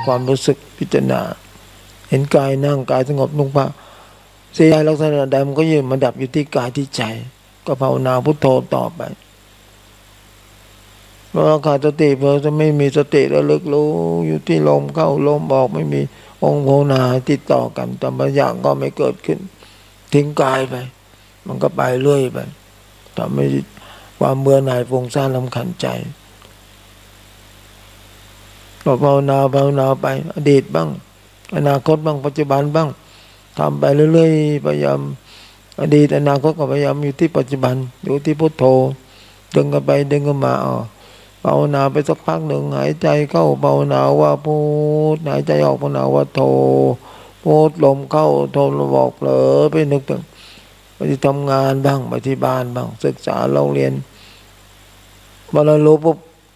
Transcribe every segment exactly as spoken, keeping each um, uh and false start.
ความรู้สึกพิจารณาเห็นกายนั่งกายสงบนุ่งผ้าสีลักษณะใดมันก็ยืนมาดับอยู่ที่กายที่ใจก็ภาวนาพุทโธต่อไปเพราะขาดสติเพราะจะไม่มีสติระลึกรู้อยู่ที่ลมเข้าลมออกไม่มีองค์ภาวนาติดต่อกันแต่บางอย่างก็ไม่เกิดขึ้นทิ้งกายไปมันก็ไปเรื่อยไปทำให้ความเบื่อหน่ายฟุ้งซ่านรำคาญใจก็ภาวนาภาวนาไปอดีตบ้างอนาคตบ้างปัจจุบันบ้างทำไปเรื่อยๆพยายามอดีตอนาคตก็พยายามอยู่ที่ปัจจุบันอยู่ที่พุทโธดึงกันไปดึงกันมาอ๋อภาวนาไปสักพักหนึ่งหายใจเข้าภาวนาว่าพุทหายใจออกภาวนาว่าโธพุทลมเข้าโธลมออกเผลอไปนึกถึงไปที่ทำงานบ้างไปที่บ้านบ้างศึกษาเราเรียนพอเรารู้ปุ๊บ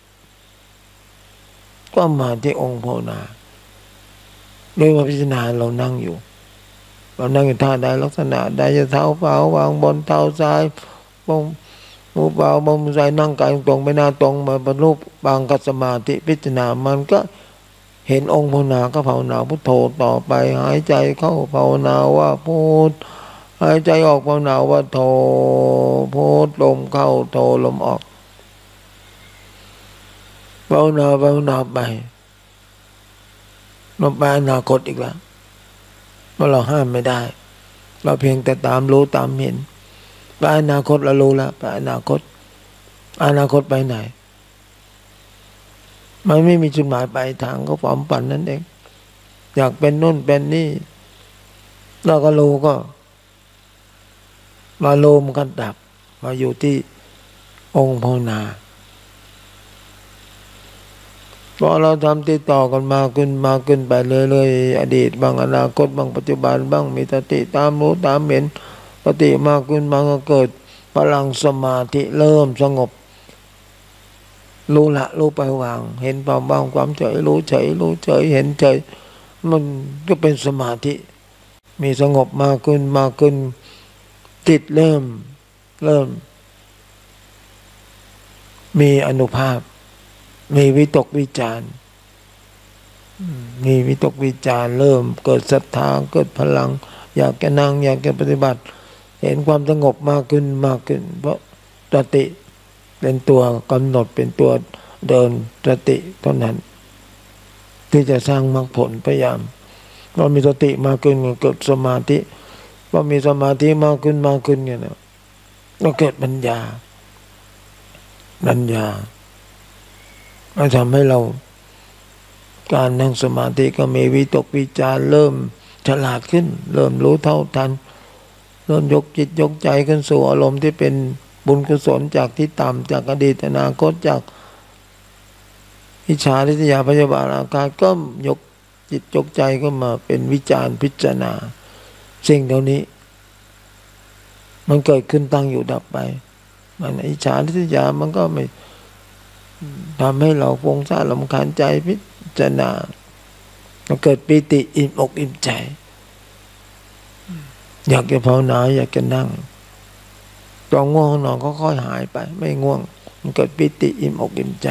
ก็มาที่องค์ภาวนาโดยมาพิจารณาเรานั่งอยู่เรานั่งอยู่ท่าใดลักษณะใดจะเท้าเปล่าวางบนเท้าซ้ายบนมือเปล่าบนมือซ้ายนั่งกายตรงไปหน้าตรงมาบรรลุบางกัสมาธิพิจารณามันก็เห็นองค์ภาวนาก็ภาวนาพุทโธต่อไปหายใจเข้าภาวนาว่าพุทหายใจออกภาวนาว่าโธพุทลมเข้าโธลมออกภาวนาภาวนาไปเราไปอนาคตอีกแล้วเพราะเราห้ามไม่ได้เราเพียงแต่ตามรู้ตามเห็นไปอนาคตเรารู้แล้วไปอนาคตอนาคตไปไหนมันไม่มีจุดหมายปลายทางก็ความฝันนั่นเองอยากเป็นนู่นเป็นนี่เราก็รู้ก็มาโลมกันดับมาอยู่ที่องค์ภาวนาพอเราทำติดต่อกันมาขึ้นมาขึ้นไปเรื่อยๆอดีตบ้างอนาคตบ้างปัจจุบันบ้างมีสติตามรู้ตามเห็นสติมากขึ้นมาก็เกิดพลังสมาธิเริ่มสงบรู้ละรู้ไปวางเห็นความว่างความเฉยรู้เฉยรู้เฉยเห็นเฉยมันก็เป็นสมาธิมีสงบมากขึ้นมากขึ้นจิตเริ่มเริ่มมีอานุภาพมีวิตกวิจารมีวิตกวิจารเริ่มเกิดศรัทธาเกิดพลังอยากจะนั่งอยากจะปฏิบัติเห็นความสงบมากขึ้นมากขึ้นเพราะสติเป็นตัวกำหนดเป็นตัวเดินสติเท่านั้นที่จะสร้างมรรคผลพยายามพอมีสติมากขึ้นเกิดสมาธิพอมีสมาธิมากขึ้นมากขึ้นเนี่ยนะก็เกิดปัญญาปัญญามันทำให้เราการนั่งสมาธิก็มีวิตกวิจารเริ่มฉลาดขึ้นเริ่มรู้เท่าทันเริ่มยกจิตยกใจขึ้นสู่อารมณ์ที่เป็นบุญกุศลจากที่ต่ำจากอดีตอนาคตจากอิจฉาริษยาพยาบาทอาฆาตก็ยกจิตยกใจก็มาเป็นวิจารพิจารณาสิ่งเหล่านี้มันเกิดขึ้นตั้งอยู่ดับไปมันอิจฉาริษยามันก็ไม่ทำให้เราฟุ้งซ่านรำคาญใจพิจารณามันเกิดปิติอิ่มอกอิ่มใจอยากจะภาวนาอยากจะนั่งตอนง่วงนอนก็ค่อยหายไปไม่ง่วงมันเกิดปิติอิ่มอกอิ่มใจ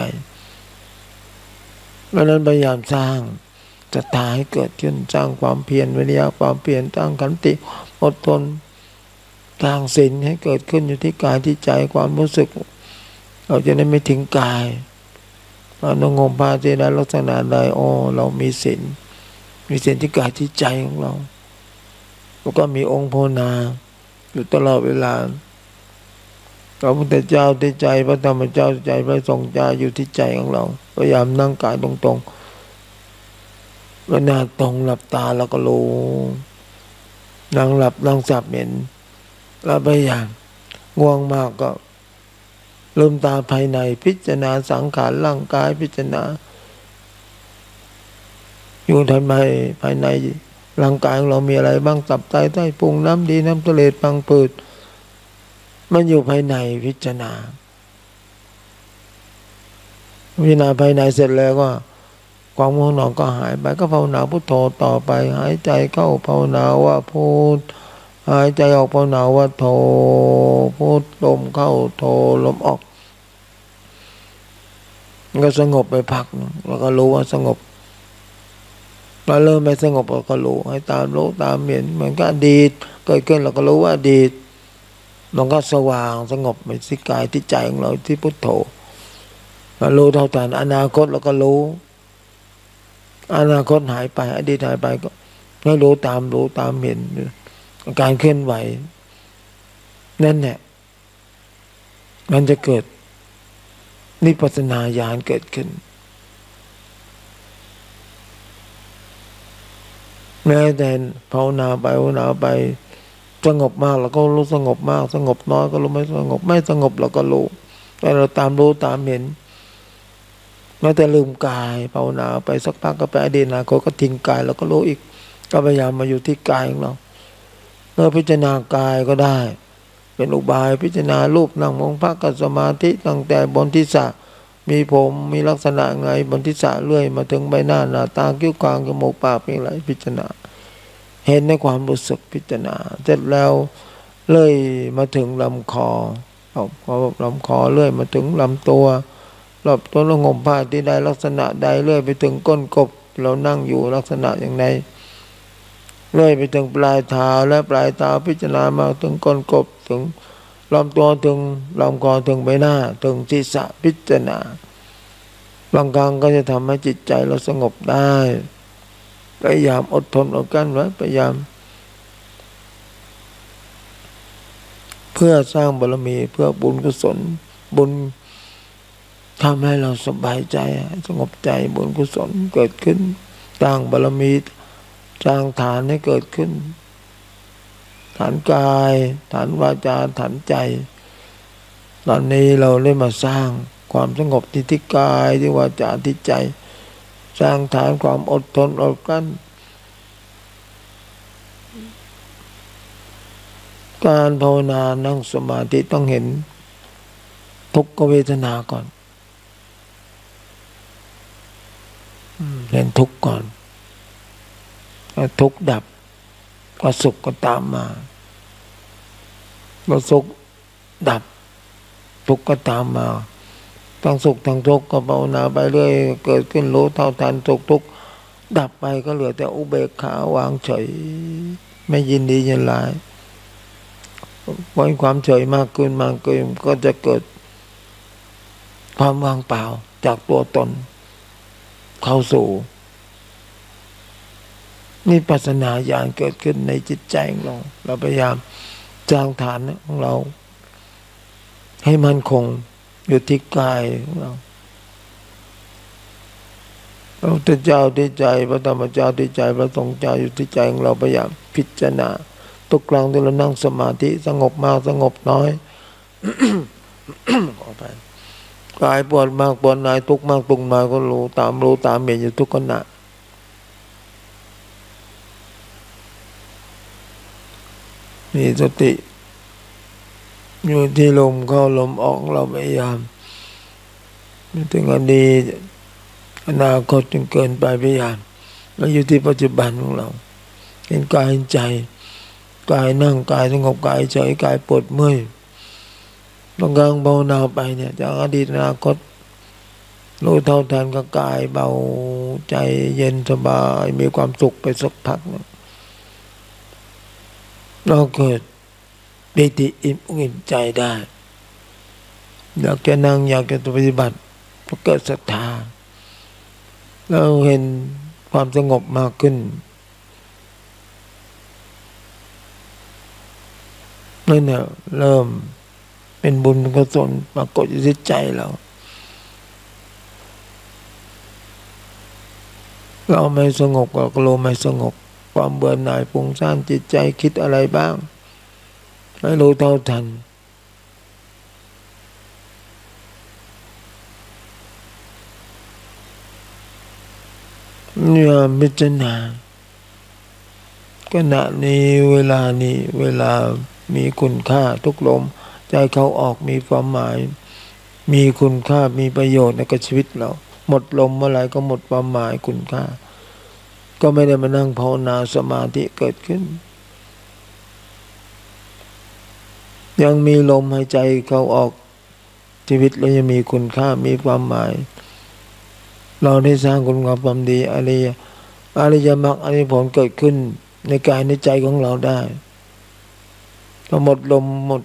เพราะนั้นพยายามสร้างศรัทธาให้เกิดขึ้นสร้างความเพียรวิริยะความเพียรตั้งขันติอดทนสร้างศีลให้เกิดขึ้นอยู่ที่กายที่ใจความรู้สึกเราจะได้ไม่ทิ้งกายเราต้องงมพาเจริญลักษณะใดอ๋อเรามีศีลมีศีลที่กายที่ใจของเราแล้วก็มีองค์ภาวนาอยู่ตลอดเวลาพระพุทธเจ้าที่ใจพระธรรมเจ้าที่ใจพระสงฆ์เจ้าอยู่ที่ใจของเราพยายามนั่งกายตรงๆเวลาตรงหลับตาเราก็รู้นั่งหลับนั่งสับเห็นแล้วพยายามง่วงมากก็ลืมตาภายในพิจารณาสังขารร่างกายพิจารณาอยู่ทำไมภายในร่างกายของเรามีอะไรบ้างตับไตไส้พุงน้ำดีน้ำทะเลพังผืดมันอยู่ภายในพิจารณาพิจารณาภายในเสร็จแล้วก็ความง่วงนอนก็หายไปก็ภาวนาพุทโธต่อไปหายใจเข้าภาวนาว่าพุทหายใจออกภาวนาว่าโธพุทลมเข้าโธลมออกก็สงบไปพักแล้วก็รู้ว่าสงบพอเริ่มไม่สงบเราก็รู้ให้ตามรู้ตามเห็นเหมือนกับอดีตเกิดขึ้นเราก็รู้ว่าอดีตมันก็สว่างสงบไปที่กายที่ใจของเราที่พุทโธเรารู้เท่าทันอนาคตเราก็รู้อนาคตหายไปอดีตหายไปก็ให้รู้ตามรู้ตามเห็นการเคลื่อนไหวนั่นแหละมันจะเกิดนิพพานาญาณเกิดขึ้นแม้แต่ภาวนาไปภาวนาไปสงบมากเราก็รู้สงบมากสงบน้อยก็รู้ไม่สงบไม่สงบเราก็รู้แต่เราตามรู้ตามเห็นแม้แต่ลืมกายภาวนาไปสักพักก็ไปอดีตอนาคตก็ทิ้งกายเราก็รู้อีกก็พยายามมาอยู่ที่กายของเราเมื่อพิจารณากายก็ได้เป็นอุบายพิจารณารูปนั่งมองพระกับสมาธิตั้งแต่บนทิศะมีผมมีลักษณะไงบนทิศะเลื่อยมาถึงใบหน้าหน้าตาคิ้วคางจมูกปากเป็นไรพิจารณาเห็นในความรู้สึกพิจารณาเสร็จแล้วเลื่อยมาถึงลำคอเอาพอลำคอเลื่อยมาถึงลำตัวรอบตัวเราห่มผ้าที่ใดลักษณะใดเลื่อยไปถึงก้นกบเรานั่งอยู่ลักษณะอย่างไรเลื่อยไปถึงปลายเท้าและปลายเท้าพิจารณามาถึงก้นกบถึงลำตัวถึงลำคอถึงใบหน้าถึงศีรษะพิจารณาบางครั้งก็จะทำให้จิตใจเราสงบได้พยายามอดทนอดกลั้นไว้พยายามเพื่อสร้างบารมีเพื่อบุญกุศลบุญทำให้เราสบายใจสงบใจบุญกุศลเกิดขึ้นสร้างบารมีสร้างฐานให้เกิดขึ้นฐานกายฐานวาจาฐานใจตอนนี้เราได้มาสร้างความสงบที่ที่กายที่วาจาที่ใจสร้างฐานความอดทนอดกลั้นการภาวนานั่งสมาธิต้องเห็นทุกขเวทนาก่อนเห็นทุกข์ก่อนทุกข์ดับก็สุขก็ตามมาก็สุขดับทุกข์ก็ตามมาทั้งสุขทั้งทุกข์ก็ภาวนาไปเรื่อยเกิดขึ้นรู้เท่าทันสุขทุกข์ดับไปก็เหลือแต่อุเบกขาวางเฉยไม่ยินดียินร้ายพอความเฉยมากขึ้นมากขึ้นก็จะเกิดความว่างเปล่าจากตัวตนเข้าสู่นี่ปัสนาญาณเกิดขึ้นในจิตใจของเราเราพยายามสร้างฐานของเราให้มั่นคงอยู่ที่กายของเราพระพุทธเจ้าที่ใจพระธรรมเจ้าที่ใจพระสงฆ์เจ้าอยู่ที่ใจของเราพยายามพิจารณาทุกครั้งที่เรานั่งสมาธิสงบมากสงบน้อย ขอไปกายปวดมากปวดน้อยทุกข์มากทุกข์น้อยก็รู้ตามรู้ตามเห็นอยู่ทุกขณะมีสติอยู่ที่ลมเข้าลมออกเราพยายามไม่ถึงอดีตอนาคตจนเกินไปพยายามเราอยู่ที่ปัจจุบันของเราเห็นกายเห็นใจกายนั่งกายสงบกายเฉยกายปวดเมื่อยบางครั้งภาวนาไปเนี่ยจากอดีตอนาคตรู้เท่าทันกับกายเบาใจเย็นสบายมีความสุขไปสักพักนึงเราเกิดปิติอิ่มอกอิ่มใจได้อยากจะนั่งอยากจะปฏิบัติก็เกิดศรัทธาเราเห็นความสงบมากขึ้นนั่นเนี่ยเริ่มเป็นบุญเป็นกุศลปรากฏอยู่ที่ใจเราเราไม่สงบก็รู้ไม่สงบความเบื่อหน่ายฟุ้งซ่านจิตใจคิดอะไรบ้างให้รู้เท่าทันเนี่ยพิจารณาขณะนี้เวลานี้เวลามีคุณค่าทุกลมใจเขาออกมีความหมายมีคุณค่ามีประโยชน์ในกับชีวิตเราหมดลมเมื่อไหร่ก็หมดความหมายคุณค่าก็ไม่ได้มานั่งภาวนาสมาธิเกิดขึ้นยังมีลมหายใจเขาออกชีวิตเรายังมีคุณค่ามีความหมายเราได้สร้างคุณงามความดีอะไรอริยมรรคอริยผลเกิดขึ้นในกายในใจของเราได้พอหมดลมหมด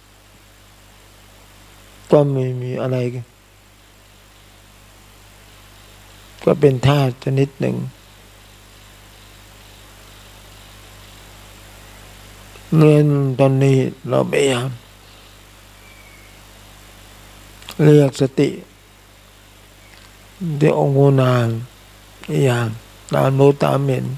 ก็ไม่มีอะไรก็เป็นธาตุชนิดหนึ่งเรียนตอนนี้เราพยายามเรียกสติที่องค์โนานพยายามตามรู้ตามเห็น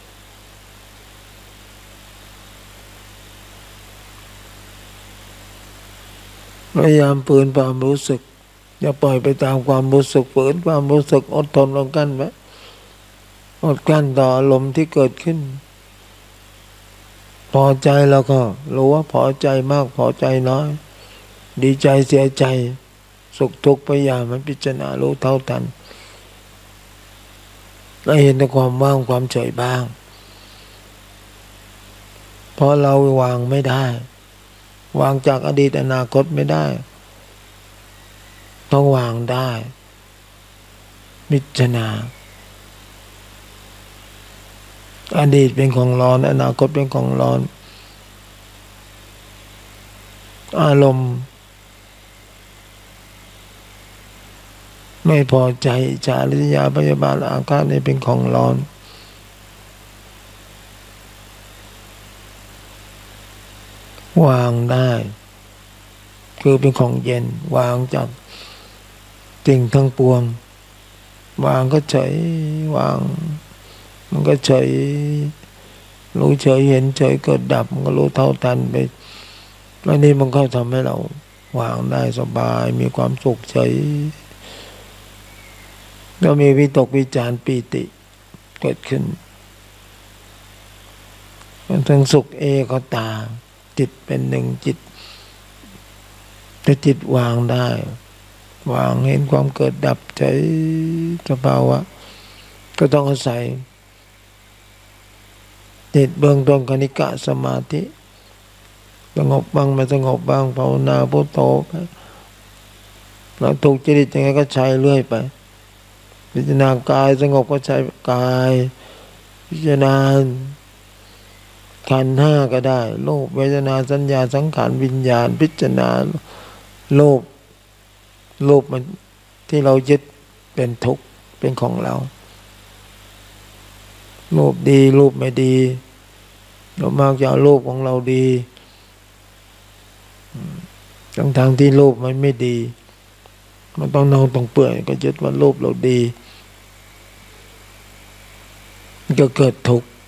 พยายามฝืนความรู้สึกอย่าปล่อยไปตามความรู้สึกฝืนความรู้สึกอดทนอดกลั้นไว้อดกลั้นต่ออารมณ์ที่เกิดขึ้นพอใจแล้วก็รู้ว่าพอใจมากพอใจน้อยดีใจเสียใจสุขทุกข์พยายามมันพิจารณารู้เท่าทันและเห็นในความว่างความเฉยบ้างเพราะเราวางไม่ได้วางจากอดีตอนาคตไม่ได้ต้องวางได้พิจารณาอดีตเป็นของร้อนอนาคตเป็นของร้อนอารมณ์ไม่พอใจจาริยาพยาบาทอาฆาตนี่เป็นของร้อนวางได้คือเป็นของเย็นวางจากสิ่งทั้งปวงวางก็เฉยวางมันก็เฉยรู้เฉยเห็นเฉยเกิดดับมันก็รู้เท่าทันไปแล้วนี่มันก็ทำให้เราวางได้สบายมีความสุขเฉยก็มีวิตกวิจารปีติเกิดขึ้นมันทั้งสุขเอกตาจิตเป็นหนึ่งจิตแต่จิตวางได้วางเห็นความเกิดดับเฉยสภาวะก็ต้องอาศัยจิตเบื้องต้นคณิกะสมาธิสงบบ้างไม่สงบบ้างภาวนาพุทโธไปเราถูกจริตยังไงก็ใช้เรื่อยไปพิจารณากายสงบก็ใช้กายพิจารณาขันธ์ห้าก็ได้โลภเวทนาสัญญาสังขารวิญญาณพิจารณาโลภโลภมันที่เรายึดเป็นทุกข์เป็นของเราโลภดีโลภไม่ดีเรามากจะเอาโลภของเราดีทั้งทางที่โลภมันไม่ดีมันต้องเน่าต้องเปื่อยก็ยึดว่าโลภเราดีก็เกิดทุกข์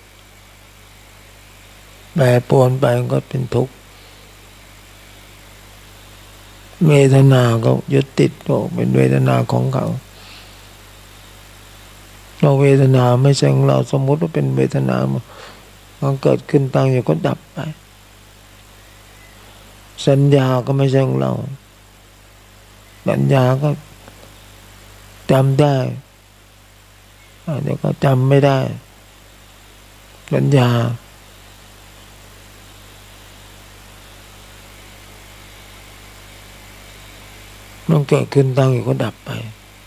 แปรปรวนไปก็เป็นทุกข์เวทนาก็ยึดติดก็เป็นเวทนาของเขาเราเวทนาไม่ใช่ของเราสมมติว่าเป็นเวทนามันเกิดขึ้นตั้งอยู่ก็ดับไปสัญญาก็ไม่ใช่ของเราสัญญาก็จำได้เดี๋ยวก็จำไม่ได้สัญญามันเกิดขึ้นตั้งอยู่ก็ดับไป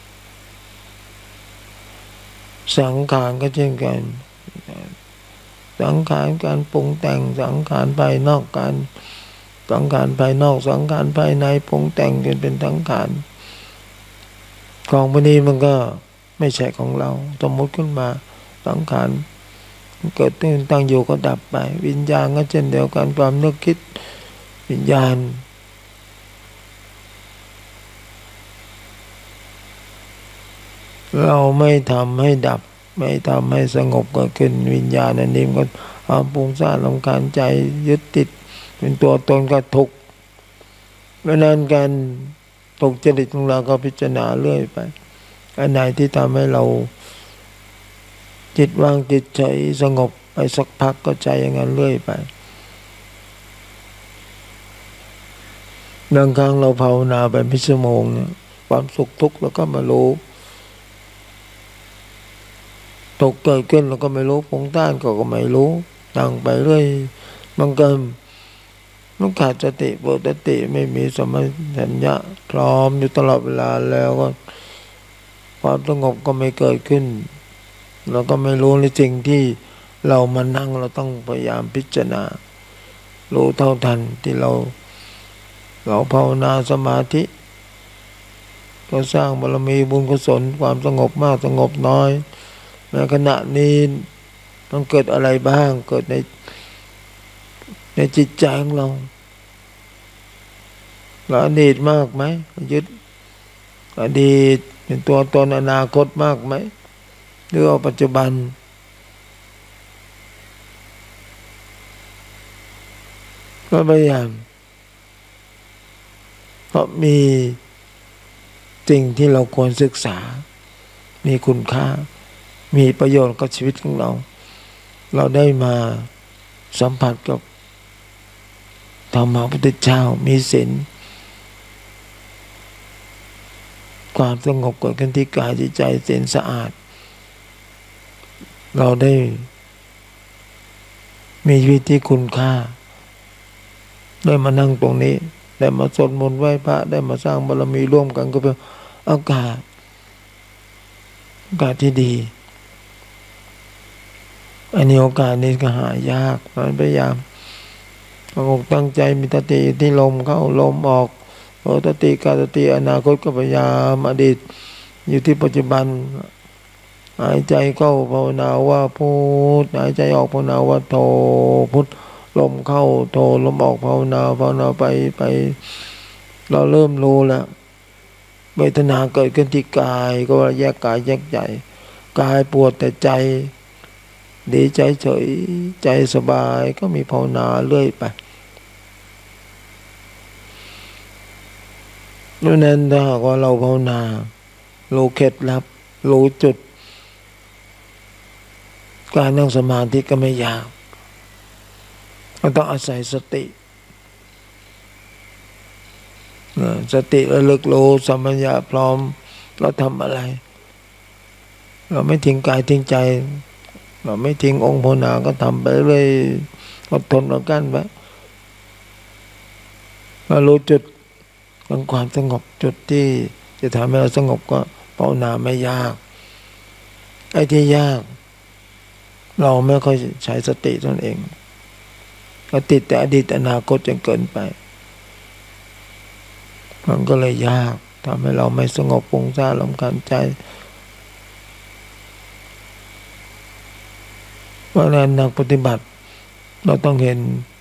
สังขารก็เช่นกันสังขารการปรุงแต่งสังขารภายนอกการสังขารภายนอกสังขารภายในปรุงแต่งจนเป็นสังขารของพวกนี้มันก็ไม่ใช่ของเราสมมติขึ้นมาสังขารเกิดขึ้นตั้งอยู่ก็ดับไปวิญญาณก็เช่นเดียวกันความนึกคิดวิญญาณเราไม่ทำให้ดับไม่ทำให้สงบก็ขึ้นวิญญาณอันนี้มันก็เอาปรุงสร้างรำคาญใจยึดติดเป็นตัวตนก็ทุกข์เพราะนั้นการตกจริตของเราก็พิจารณาเรื่อยไปอันไหนที่ทำให้เราจิตว่างจิตเฉยสงบไปสักพักก็ใจอย่างนั้นเรื่อยไปบางครั้งเราภาวนาไปเป็นชั่วโมงเนี่ยความสุขทุกข์เราก็มารู้ตกเกิดขึ้นเราก็ไม่รู้ผงต้านก็ก็ไม่รู้ตั้งไปเรื่อยมันเกินมันขาดสติปกติไม่มีสมัญญะพร้อมอยู่ตลอดเวลาแล้วก็ความสงบก็ไม่เกิดขึ้นเราก็ไม่รู้ในสิ่งที่เรามานั่งเราต้องพยายามพิจารณารู้เท่าทันที่เราเราภาวนาสมาธิก็สร้างบารมีบุญกุศลความสงบมากสงบน้อยในขณะนี้ต้องเกิดอะไรบ้างเกิดในในจิตใจของเราเราอดีตมากไหมยึดอดีตเป็นตัวตนอนาคตมากไหมหรือว่าปัจจุบันก็พยายามเพราะมีสิ่งที่เราควรศึกษามีคุณค่ามีประโยชน์กับชีวิตของเราเราได้มาสัมผัสกับธรรมะพุทธเจ้ามีศีลความสงบเกิดขึ้นที่กายที่ใจศีลสะอาดเราได้มีชีวิตที่คุณค่าได้มานั่งตรงนี้ได้มาสวดมนต์ไหว้พระได้มาสร้างบารมีร่วมกันก็เป็นโอกาสโอกาสที่ดีอันนี้โอกาสนี้ก็หายากมันพยายามตั้งใจมีสติที่ลมเข้าลมออกโอตติกาตติอนาคตก็พยายามอดีตอยู่ที่ปัจจุบันหายใจเข้าภาวนาว่าพุทหายใจออกภาวนาว่าโทพุทลมเข้าโทลมออกภาวนาภาวนาไปไปเราเริ่มรู้แล้วเวทนาเกิดขึ้นที่กายก็แยกกายแยกใจกายปวดแต่ใจดีใจเฉยใจสบายก็มีภาวนาเรื่อยไปดังนั้นถ้าหากว่าเราภาวนารู้เคล็ดลับรู้จุดการนั่งสมาธิก็ไม่ยากเราต้องอาศัยสติสติระลึกรู้สัมปชัญญะพร้อมเราทำอะไรเราไม่ทิ้งกายทิ้งใจเราไม่ทิ้งองค์ภาวนาก็ทำไปเรื่อยอดทนอดกลั้นไว้เรารู้จุดของความสงบจุดที่จะทำให้เราสงบก็ภาวนาไม่ยากไอ้ที่ยากเราไม่ค่อยใช้สติตนเองก็ติดแต่อดีตอนาคตจนเกินไปมันก็เลยยากทำให้เราไม่สงบปุงซ่านรำคาญใจเพราะฉะนั้นนักปฏิบัติเราต้องเห็น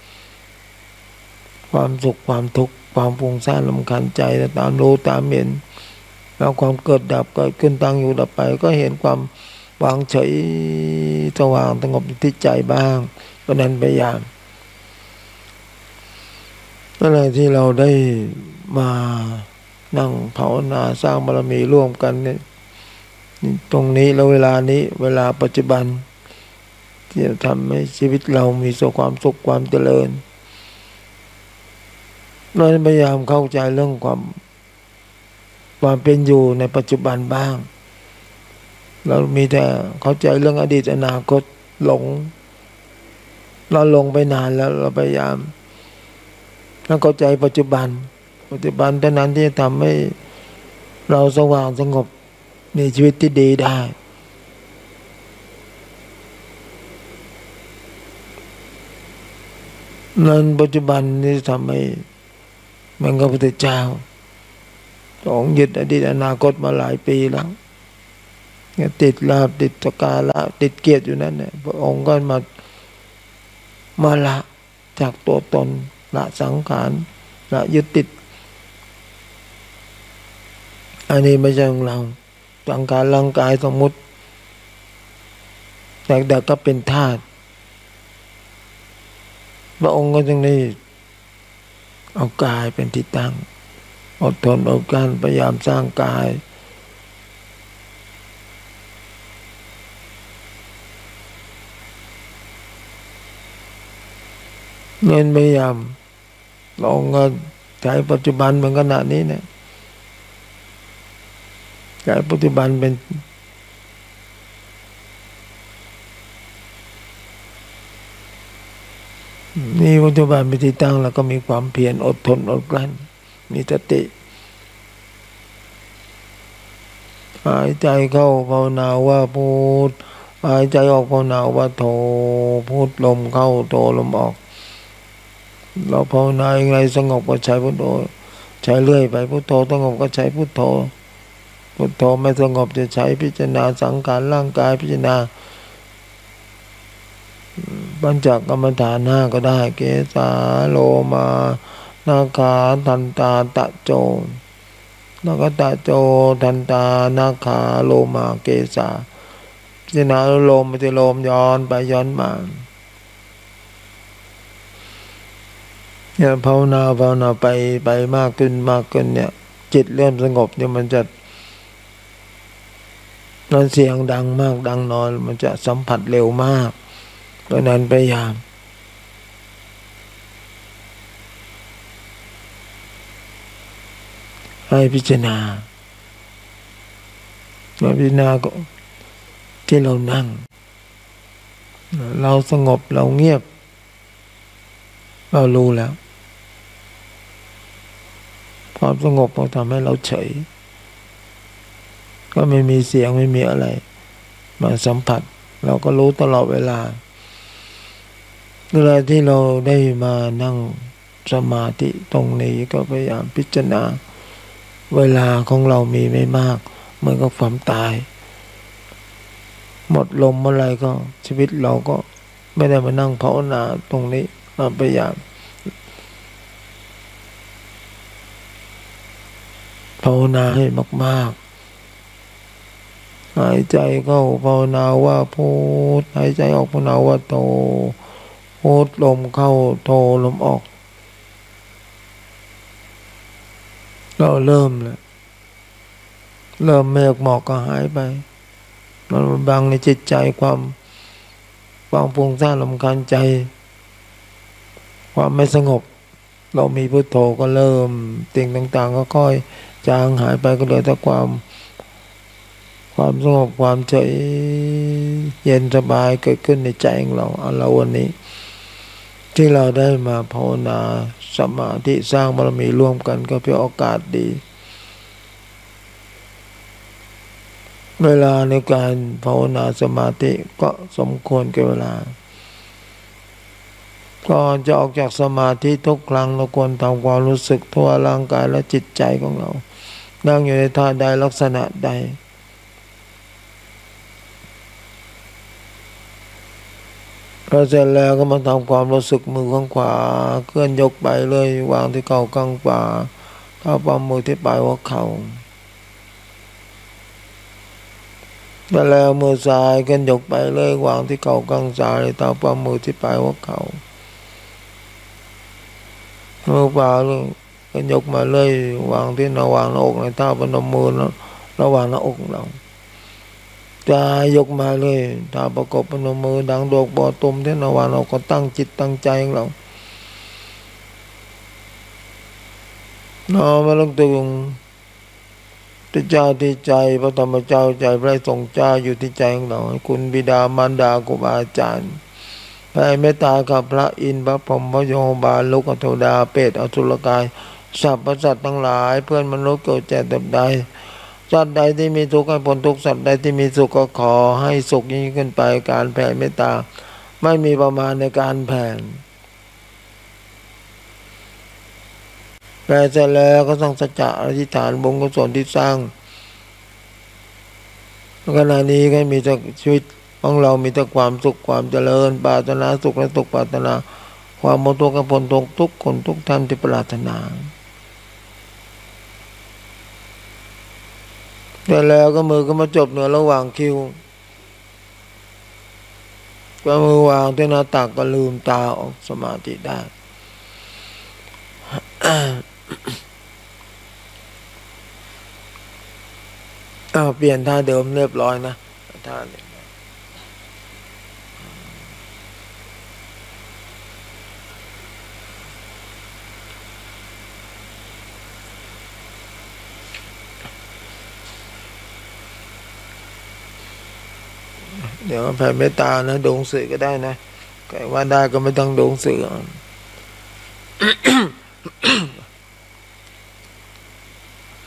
ความสุขความทุกข์ความปุงซ่านรำคาญใจตามรู้ตามเห็นแล้วความเกิดดับเกิดขึ้นตั้งอยู่ดับไปก็เห็นความวางเฉยสว่างสงบที่ใจบ้างเพราะนั้นพยายามอะไรที่เราได้มานั่งภาวนาสร้างบารมีร่วมกันเนี่ยตรงนี้แล้วเวลานี้เวลาปัจจุบันที่จะทำให้ชีวิตเรามีสุขความสุขความเจริญเราพยายามเข้าใจเรื่องความความเป็นอยู่ในปัจจุบันบ้างเรามีแต่เข้าใจเรื่องอดีตอนาคตหลงเราหลงไปนานแล้วเราพยายามต้องเข้าใจปัจจุบันปัจจุบันเท่านั้นที่จะทำให้เราสว่างสงบมีชีวิตที่ดีได้นั้นปัจจุบันนี้ทำให้มันก็พระพุทธเจ้าองค์ยึดอดีตอนาคตมาหลายปีแล้วติดลาภติดสกาละติดเกียรติอยู่นั่นเนี่ยพระองค์ก็มามาละจากตัวตนละสังขารละยึดติดอันนี้ไม่ใช่ของเราสังขารร่างกายสมมุติแต่เด็กก็เป็นธาตุพระองค์ก็จึงได้เอากายเป็นที่ตั้งอดทนอดกลั้นพยายามสร้างกายเงินพยายามลองเงินใช้ปัจจุบันเหมือนขณะนี้เนี่ยใช้ปัจจุบันเป็นนี่ปัจจุบันเป็นที่ตั้งแล้วก็มีความเพียรอดทนอดกลั้นมีสติหายใจเข้าภาวนาว่าพุทหายใจออกภาวนาว่าโทพุทลมเข้าโทลมออกเราภาวนาอย่างไรสงบก็ใช้พุทโธใช้เรื่อยไปพุทโธสงบก็ใช้พุทโธพุทโธไม่สงบจะใช้พิจารณาสังขารร่างกายพิจารณาปัญจกรรมฐานห้าก็ได้เกสาโลมานาคาทันตาตะโจนาคตะโจทันตานาคาโลมาเกสาพิจารณาลมไม่ใช่ลมย้อนไปย้อนมาเนี่ยภาวนาภาวนาไปไปมากขึ้นมากขึ้นเนี่ยจิตเริ่มสงบเนี่ยมันจะนอนเสียงดังมากดังน้อยมันจะสัมผัสเร็วมากเพราะนั้นพยายามให้พิจารณาพิจารณาก็ที่เรานั่งเราสงบเราเงียบเรารู้แล้วความสงบก็ทำให้เราเฉยก็ไม่มีเสียงไม่มีอะไรมาสัมผัสเราก็รู้ตลอดเวลาเวลาที่เราได้มานั่งสมาธิตรงนี้ก็พยายามพิจารณาเวลาของเรามีไม่มากเหมือนกับความตายหมดลมเมื่อไรก็ชีวิตเราก็ไม่ได้มานั่งภาวนาตรงนี้เราพยายามภาวนาให้มากๆหายใจเข้าภาวนาว่าพุทหายใจออกภาวนาว่าโทพุทลมเข้าโทลมออกเราเริ่มเลยเริ่มเมฆหมอกก็หายไปมันบังในจิตใจความความฟุ้งซ่านรำคาญใจความไม่สงบเรามีพุทโธก็เริ่มสิ่งต่างๆก็ค่อยจางหายไปก็เหลือแต่ความความสงบความเฉยเย็นสบายเกิดขึ้นในใจของเราเอาละวันนี้ที่เราได้มาภาวนาสมาธิสร้างบารมีร่วมกันก็เป็นโอกาสดีเวลาในการภาวนาสมาธิก็สมควรแก่เวลาก่อนจะออกจากสมาธิทุกครั้งเราควรทำความรู้สึกทั่วร่างกายและจิตใจของเรานั่งอยู่ในท่าใดลักษณะใดพอเสร็จแล้วก็มาทำความรู้สึกมือข้างขวาเคลื่อนยกไปเลยวางที่เข่าข้างขวาเท้าปั้มมือที่ปลายหัวเข่าแล้วมือซ้ายเคลื่อนยกไปเลยวางที่เข่าข้างซ้ายเท้าปั้มมือที่ปลายหัวเข่ามือขวาเลยเคลื่อนยกมาเลยวางที่ระหว่างหน้าอกในเท้าพนมมือแล้วระหว่างหน้าอกเราจะยกมาเลยถ้าประกบพนมมือดังดอกบ่อตุ่มที่นาวาเราก็ตั้งจิตตั้งใจของเรานอมาลงตึงพระเจ้าที่ใจพระธรรมเจ้าใจพระสงฆ์เจ้าอยู่ที่ใจของเราคุณบิดามารดาครูบาอาจารย์แผ่เมตตากับพระอินทร์พระพรหมพระโยบาลลูกเทวดาเปรตอสุรกายสรรพสัตว์ทั้งหลายเพื่อนมนุษย์เกิดแก่เติบใดสัตว์ใดที่มีทุกข์ให้พ้นทุกข์สัตว์ใดที่มีสุขก็ขอให้สุขยิ่งขึ้นไปการแผ่เมตตาไม่มีประมาณในการแผ่แผ่เสร็จแล้วก็ต้องสัจจะอธิษฐานบุญกุศลที่สร้างขณะนี้ก็มีแต่ชีวิตของเรามีแต่ความสุขความเจริญปรารถนาสุขและสุขปรารถนาความพ้นทุกข์และพ้นทุกข์ทุกคนทุกท่านที่ปรารถนาแต่แล้วก็มือก็มาจบเหนือระหว่างคิ้วก็มือวางที่หน้าตักก็ลืมตาออกสมาธิได้อ้าวเปลี่ยนท่าเดิมเรียบร้อยนะท่านี้เดี๋ยวแผ่เมตตานะดวงสื่อก็ได้นะใครว่าได้ก็ไม่ต้องดวงสื่อ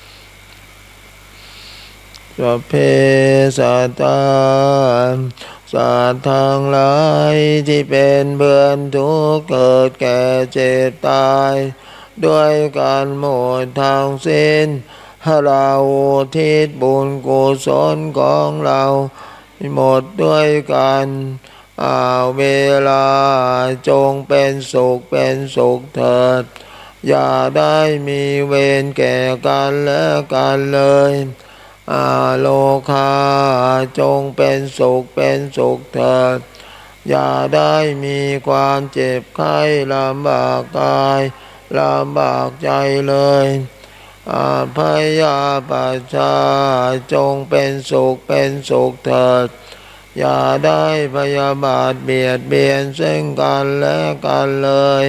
สัพเพสัตตาโสสัตว์ทั้งหลายที่เป็นเบื้องทุกข์เกิดแก่เจ็บตายด้วยกันหมดทั้งสิ้นให้เราอุทิศบุญกุศลของเราหมดด้วยกันอาเวลาจงเป็นสุขเป็นสุขเถิดอย่าได้มีเวรแก่กันและกันเลยอาโลคาจงเป็นสุขเป็นสุขเถิดอย่าได้มีความเจ็บไข้ลำบากกายลำบากใจเลยอาพยาปัสสาจงเป็นสุขเป็นสุขเถิดอย่าได้พยาบาทเบียดเบียนซึ่งกันและกันเลย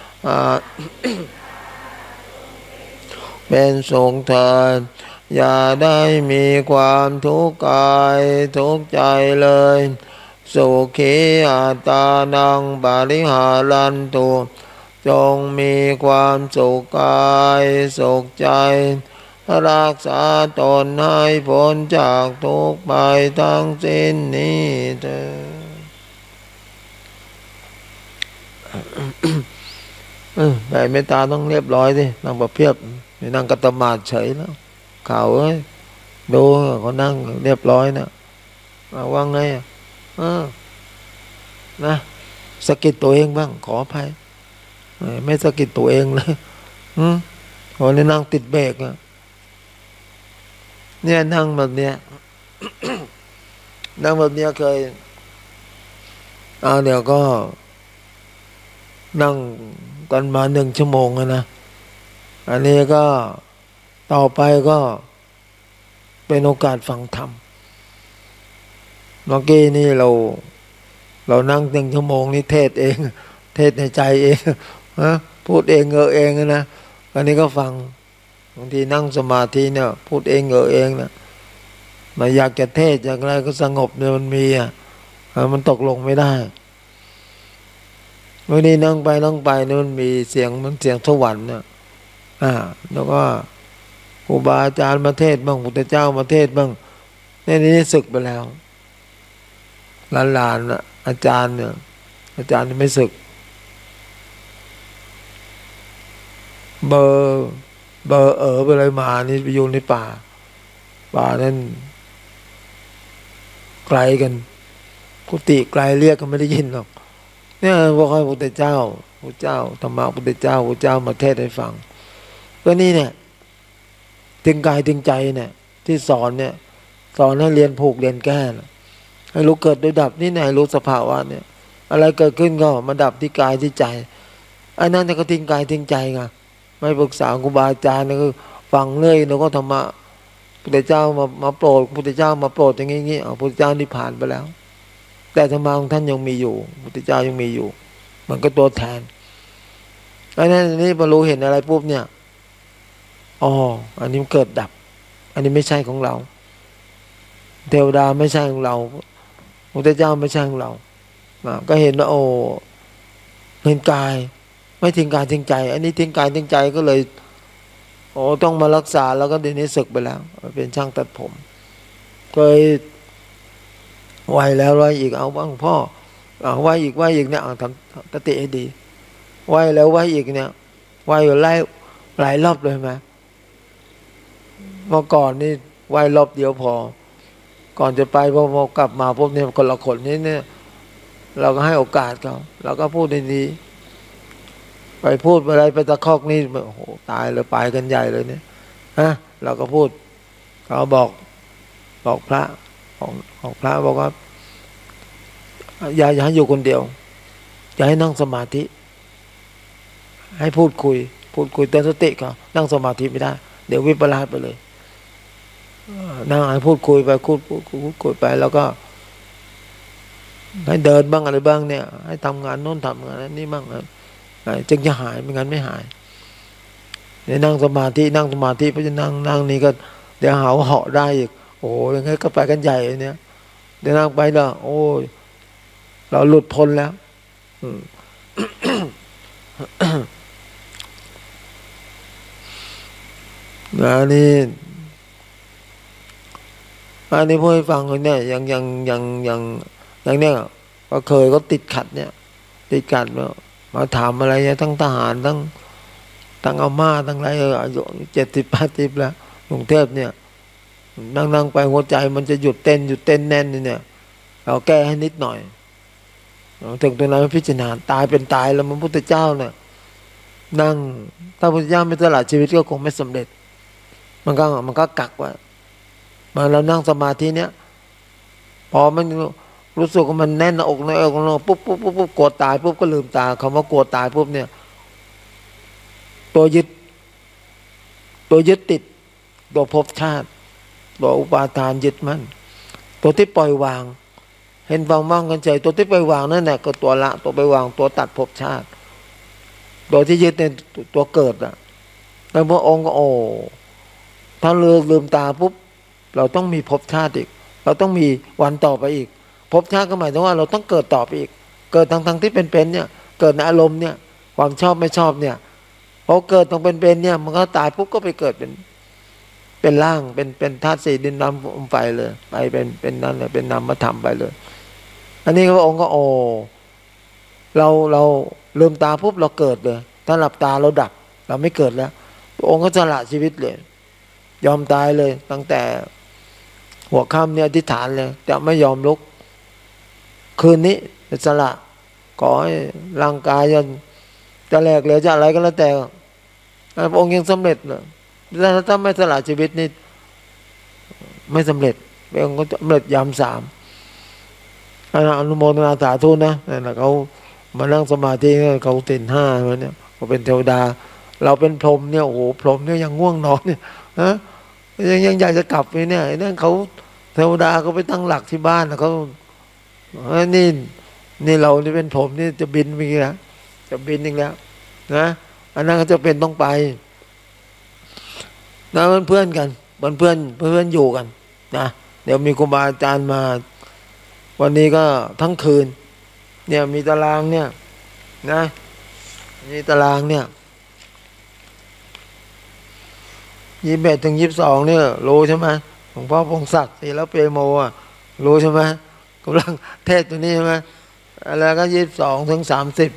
เป็นสุขเถิดอย่าได้มีความทุกข์กายทุกข์ใจเลยสุขีอัตตานังปริหารันตุจงมีความสุขกายสุขใจรักษาตนให้พ้นจากทุกข์ภัยทั้งสิ้นนี้เถิดแบบเมตตาต้องเรียบร้อยสินั่งประเพียบไม่นั่งกัตมาดเฉยแล้วข่าวเอ้ยดูเขานั่งเรียบร้อยนะว่างไงอ่ะนะสะกิดตัวเองบ้างขออภัยไม่สะกิดตัวเองเลยอืมวันนี้นั่งติดเบรกอ่ะเนี่ยนั่งแบบเนี้ย นั่งแบบเนี้ยเคยเอาเดี๋ยวก็นั่งกันมาหนึ่งชั่วโมงนะอันนี้ก็ต่อไปก็เป็นโอกาสฟังธรรมเมื่อกี้นี่เราเรานั่งหนึ่งชั่วโมงนี่เทศเองเทศในใจเองฮะพูดเองเงอเองนะอันนี้ก็ฟังบางทีนั่งสมาธิเนี่ยพูดเองเงอเองนะมาอยากจะเทศอย่างไรก็สงบเนี่ยมันมีอ่ะมันตกลงไม่ได้วันนี้นั่งไปนั่งไปเนี่ยมันมีเสียงมันเสียงสวรรค์เนี่ยอ่าแล้วก็ครูบาอาจารย์มาเทศบ้างพุทธเจ้ามาเทศบ้างเนี่ยนี่ศึกไปแล้วหลานๆนะอาจารย์เนี่ยอาจารย์ไม่ศึกเบอร์เบอร์เออไปเลยมานี่ไปอยู่ในป่าป่านั้นไกลกันกุฏิไกลเรียกก็ไม่ได้ยินหรอกเนี่ยบอกให้พุทธเจ้าพุทธเจ้าธรรมะพุทธเจ้าพุทธเจ้ามาเทศให้ฟังก็นี่เนี่ยถึงกายถึงใจเนี่ยที่สอนเนี่ยสอนให้เรียนผูกเรียนแก้ให้รู้เกิดโดยดับนี่ไหนรู้สภาวะเนี่ยอะไรเกิดขึ้นก็มาดับที่กายที่ใจไอ้นั่นก็ทิ้งกายทิ้งใจไงไม่ปรึกษาครูบาอาจารย์ก็ฟังเรื่อยแล้วก็ธรรมะพุทธเจ้ามามาโปรดพุทธเจ้ามาโปรดอย่างงี้ๆเอาพุทธเจ้านิพพานไปแล้วแต่ธรรมะของท่านยังมีอยู่พุทธเจ้ายังมีอยู่มันก็ตัวแทนไอ้นั่นนี่พอรู้เห็นอะไรปุ๊บเนี่ยอ๋ออันนี้มันเกิดดับอันนี้ไม่ใช่ของเราเทวดาไม่ใช่ของเราพระเจ้าไม่ใช่ของเราก็เห็นว่าโอ้เห็นกายไม่ทิ้งกายทิ้งใจอันนี้ทิ้งกายทิ้งใจก็เลยโอ้ต้องมารักษาแล้วก็เดี๋ยวนี้ศึกไปแล้วเป็นช่างตัดผมเคยไหวแล้วไหวอีกเอาบ้างพ่อเอาไหวอีกไหวอีกเนี่ยทำสติให้ดีไหวแล้วไหวอีกเนี่ยไหวอยู่ไล่หลายรอบเลยไหมเมื่อก่อนนี่ไหวรอบเดียวพอก่อนจะไปพอพอกลับมาพบเนี่ยคนละคนนี้เนี่ยเราก็ให้โอกาสเขาเราก็พูดดีๆไปพูดอะไรไปตะคอกนี่โอ้โหตายเลยไปกันใหญ่เลยเนี่ยฮะเราก็พูดเขาบอกบอกพระของของพระบอกว่าอย่าอย่าให้อยู่คนเดียวอย่าให้นั่งสมาธิให้พูดคุยพูดคุยเตือนสติเขานั่งสมาธิไม่ได้เดี๋ยววิปลาสไปเลยนั่งให้พูดคุยไปพูดพูดพูดคุยไปแล้วก็ให้เดินบ้างอะไรบ้างเนี่ยให้ทำงานโน้นทำงานนี้บ้างจึงจะหายไม่งั้นไม่หายเนี่ยนั่งสมาธินั่งสมาธิเพราะจะนั่งนั่งนี่ก็เดี๋ยวหาว่าเหาะได้อีกโอ้ยังไงก็ไปกันใหญ่เนี่ยเดี๋ยวนั่งไปแล้วโอ้เราหลุดพ้นแล้วนะนี่อันนี้พูดให้ฟังเนี่ยยังยังยังยังอย่างเนี้ยก็เคยก็ติดขัดเนี่ยติดขัดมาถามอะไรเนี่ยทั้งทหารทั้งทั้งอาม่าทั้งอะไรเอออายุเจ็ดสิบแปดสิบแล้วกรุงเทพเนี่ยนั่งๆไปหัวใจมันจะหยุดเต้นหยุดเต้นแน่นเนี่ยเราแก้ให้นิดหน่อยถึงตรงนั้นพิจารณาตายเป็นตายแล้วมันพุทธเจ้าเนี่ยนั่งถ้าพุทธเจ้าไม่สละชีวิตก็คงไม่สำเร็จมันก็มันก็กักไว้มาเรานั่งสมาธิเนี้ยพอมันรู้สึกว่ามันแน่นอกในอกเราปุ๊บปุ๊บปุ๊บปุ๊บกลัวตายปุ๊บก็ลืมตาคำว่ากลัวตายปุ๊บเนี่ยตัวยึดตัวยึดติดตัวภพชาติตัวอุปาทานยึดมั่นตัวที่ปล่อยวางเห็นความว่างกันใจตัวที่ปล่อยวางนั่นแหละก็ตัวละตัวปล่อยวางตัวตัดภพชาติตัวที่ยึดเนี่ยตัวเกิดอ่ะแล้วพระองค์ก็โอ้ถ้าลืมลืมตาปุ๊บเราต้องมีภพชาติอีกเราต้องมีวันต่อไปอีกภพชาติก็หมายถึงว่าเราต้องเกิดต่อไปอีกเกิดทั้งทั้งที่เป็นๆเนี่ยเกิดในอารมณ์เนี่ยความชอบไม่ชอบเนี่ยพอเกิดต้องเป็นๆเนี่ยมันก็ตายปุ๊บก็ไปเกิดเป็นเป็นร่างเป็นเป็นธาตุสี่ดินน้ำลมไฟเลยไปเป็นเป็นนั่นเลยเป็นนามธรรมไปเลยอันนี้พระองค์ก็โอ้เราเราลืมตาปุ๊บเราเกิดเลยถ้าหลับตาเราดับเราไม่เกิดแล้วพระองค์ก็สละชีวิตเลยยอมตายเลยตั้งแต่หัวค่ำเนี่ยอธิษฐานเลยจะไม่ยอมลุกคืนนี้จะสละขอให้ร่างกายจะจะแหลกเหลวจะอะไรก็แล้วแต่พระองค์ยังสำเร็จเลยถ้าไม่สละชีวิตนี่ไม่สำเร็จพระองค์ก็สำเร็จยามสามอนุโมทนาสาธุนะนั่นแหละเขามานั่งสมาธิเขาตินห้าเนี่ยเขาเป็นเทวดาเราเป็นพรหมเนี่ยโอ้โหพรหมเนี่ยยังง่วงนอนเนี่ยฮะยังยังอยากจะกลับไปเนี่ยนั่นเขาเทวดาเขาไปตั้งหลักที่บ้านแล้วเขานี่นี่เรานี่เป็นผมนี่จะบินไปแล้วจะบินอีกแล้วนะอันนั้นก็จะเป็นต้องไปนะเพื่อนๆกันเพื่อนเพื่อนเพื่อนอยู่กันนะเดี๋ยวมีครูบาอาจารย์มาวันนี้ก็ทั้งคืนเนี่ยมีตารางเนี่ยนะมีตารางเนี่ยยี่สิบเอ็ดถึงยี่สิบสองเนี่ยรู้ใช่ไหมหลวงพ่อพงศักดิ์ศิลปเปโมอ่ะรู้ใช่ไหมกำลังเทศตัวนี้ใช่ไหมแล้วก็ยี่สิบสองถึงสามสิบ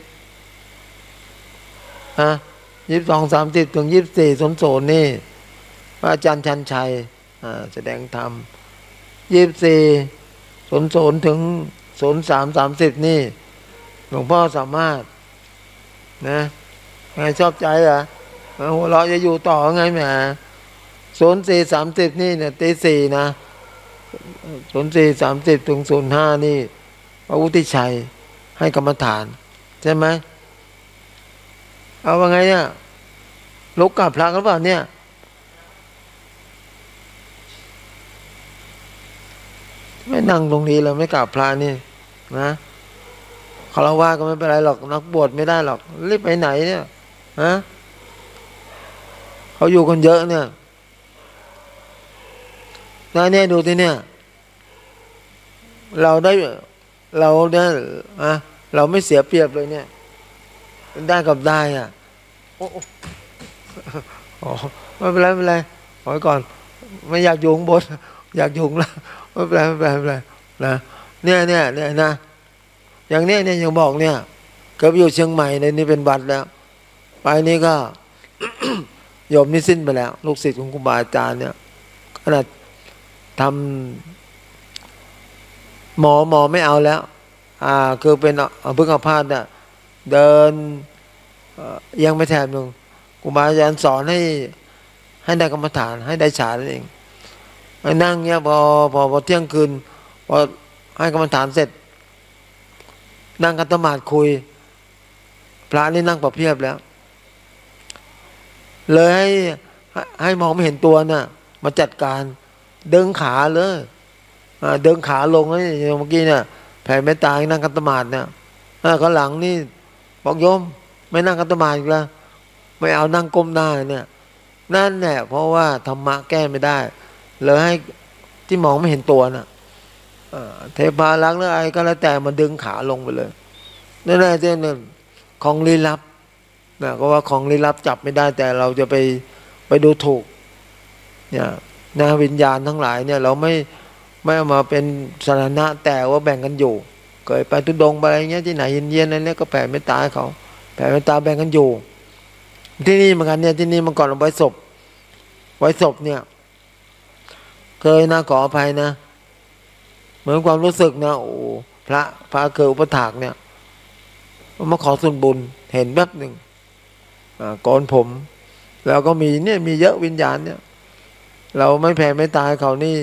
ฮะยี่สิบสองสามสิบถึงยี่สิบสี่ศูนย์ศูนย์นี่อาจารย์ชันชัยอ่าแสดงธรรมยี่สิบสี่ศูนย์ศูนย์ถึงศูนย์สามสามสิบนี่หลวงพ่อสามารถนะไงชอบใจเหรอหัวเราะจะอยู่ต่อไงแหมศูนย์สี่สามสิบนี่เนี่ยตีสี่นะศูนย์สี่สามสิบถึงศูนย์ห้านี่พระวุฒิชัยให้กรรมฐานใช่ไหมเอาว่าไงเนี่ยลุกกลับพระหรือเปล่าเนี่ยไม่นั่งตรงนี้เราไม่กลับพระนี่นะคารวะก็ไม่เป็นไรหรอกนักบวชไม่ได้หรอกรีบไปไหนเนี่ยฮะเขาอยู่กันเยอะเนี่ยแล้วเนี่ยดูที่เนี่ยเราได้เราเนี่ยอะเราไม่เสียเปรียบเลยเนี่ยได้กับได้อ่ะโอ้โหไม่เป็นไรไม่เป็นไรขอก่อนไม่อยากอยู่ข้างบนอยากอยู่แล้วไม่เป็นไรไม่เป็นไรไม่เป็นไรนะเนี่ยเนี่ยเนี่ยนะอย่างเนี้ยเนี่ยยังบอกเนี่ยเกิดอยู่เชียงใหม่ในนี้เป็นวัดแล้วไปนี่ก็ โยมนี่สิ้นไปแล้วลูกศิษย์ของครูบาอาจารย์เนี่ยขนาดทำหมอหมอไม่เอาแล้วอ่าคือเป็นเพิ่งอาพาธเนี่ยเดินยังไม่แถบหนึ่งครูบาอาจารย์สอนให้ให้ได้กรรมฐานให้ได้ฌานนั่นเองไปนั่งเนี่ยพอพอพอเที่ยงคืนพอให้กรรมฐานเสร็จนั่งกันตมาดคุยพระนี่นั่งประเพียบแล้วเลยให้ให้มองไม่เห็นตัวน่ะมาจัดการดึงขาเลยดึงขาลงนี่เมื่อกี้เนี่ยแผ่เมตตานั่งกันตมาดเนี่ยข้างหลังนี่บอกโยมไม่นั่งกันตมาดอีกแล้วไม่เอานั่งก้มหน้าเนี่ยนั่นแหละเพราะว่าธรรมะแก้ไม่ได้เลยให้ที่มองไม่เห็นตัวน่ะเทพารักษ์หรืออะไรก็แล้วแต่มันดึงขาลงไปเลยนั่นแหละที่นั่นของลี้ลับนะก็ว่าของลี้ลับจับไม่ได้แต่เราจะไปไปดูถูกเนี่ยนะวิญญาณทั้งหลายเนี่ยเราไม่ไม่เอามาเป็นสถานะแต่ว่าแบ่งกันอยู่เคยไปทุดงไปอะไรเงี้ยที่ไหนเย็นๆนั่นเนี่ยก็แผ่เมตตาให้เขาแผ่เมตตาแบ่งกันอยู่ที่นี่เหมือนกันเนี่ยที่นี่เมื่อก่อนเราไว้ศพไว้ศพเนี่ยเคยนะขออภัยนะเหมือนความรู้สึกนะโอ้พระพระเคยอุปถากเนี่ยมาขอส่วนบุญเห็นแป๊บหนึ่งโกนผมแล้วก็มีเนี่ยมีเยอะวิญญาณเนี่ยเราไม่แผ่ไม่ตายเขานี่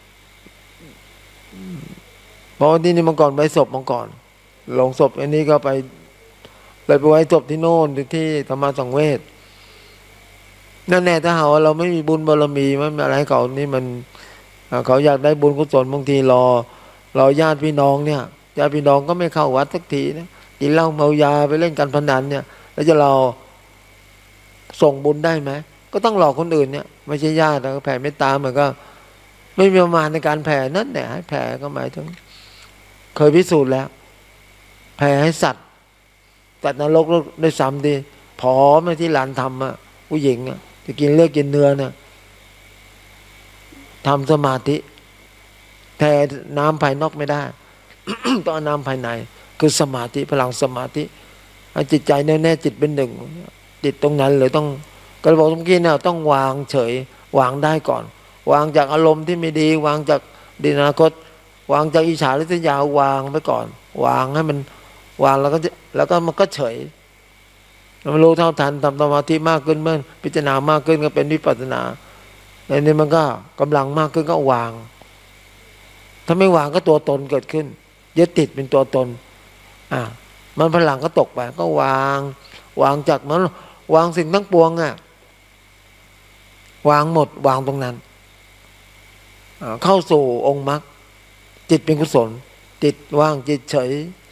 เพราะที่นี่เมื่อก่อนไว้ศพเมื่อก่อนลงศพอันนี้ก็ไปเลยไปไว้ศพที่โน่นที่ธรรมสังเวชนั่นแน่ถ้าหาว่าเราไม่มีบุญบารมีไม่มีอะไรให้เขานี่มันเขาอยากได้บุญกุศลบางทีรอรอญาติพี่น้องเนี่ยญาติพี่น้องก็ไม่เข้าวัดสักทีนะกินเหล้าเมายาไปเล่นการพนันเนี่ยแล้วจะเราส่งบุญได้ไหมก็ต้องหลอกคนอื่นเนี่ยไม่ใช่ญาติแล้วแผ่เมตตาเหมือนก็ไม่มีประมาณในการแผ่นั่นแหละให้แผ่ก็หมายถึงเคยพิสูจน์แล้วแผ่ให้สัตว์สัตว์นรกได้ซ้ำดีผอมในที่หลานทำอ่ะผู้หญิงอ่ะจะกินเลือดกินเนื้อเนี่ยทำสมาธิแผ่น้ำภายนอกไม่ได้ ต้องเอาน้ำภายในคือสมาธิพลังสมาธิจิตใจแน่แน่จิตเป็นหนึ่งจิตตรงนั้นเลยต้องก็บอกเมื่อกี้เนี่ยต้องวางเฉยวางได้ก่อนวางจากอารมณ์ที่ไม่ดีวางจากดินาคตวางจากอิจฉาริษยาวางไปก่อนวางให้มันวางแล้วก็แล้วก็มันก็เฉยมันรู้เท่าทันทำสมาธิมากขึ้นเมื่อพิจารณามากขึ้นก็เป็นวิปัสสนาในนี้มันก็กำลังมากขึ้นก็วางถ้าไม่วางก็ตัวตนเกิดขึ้นยึดติดเป็นตัวตนอ่ะมันพลังก็ตกไปก็วางวางจากนั้นวางสิ่งทั้งปวงอ่ะวางหมดวางตรงนั้นเข้าสู่องค์มรรคจิตเป็นกุศลจิตว่างจิตเฉย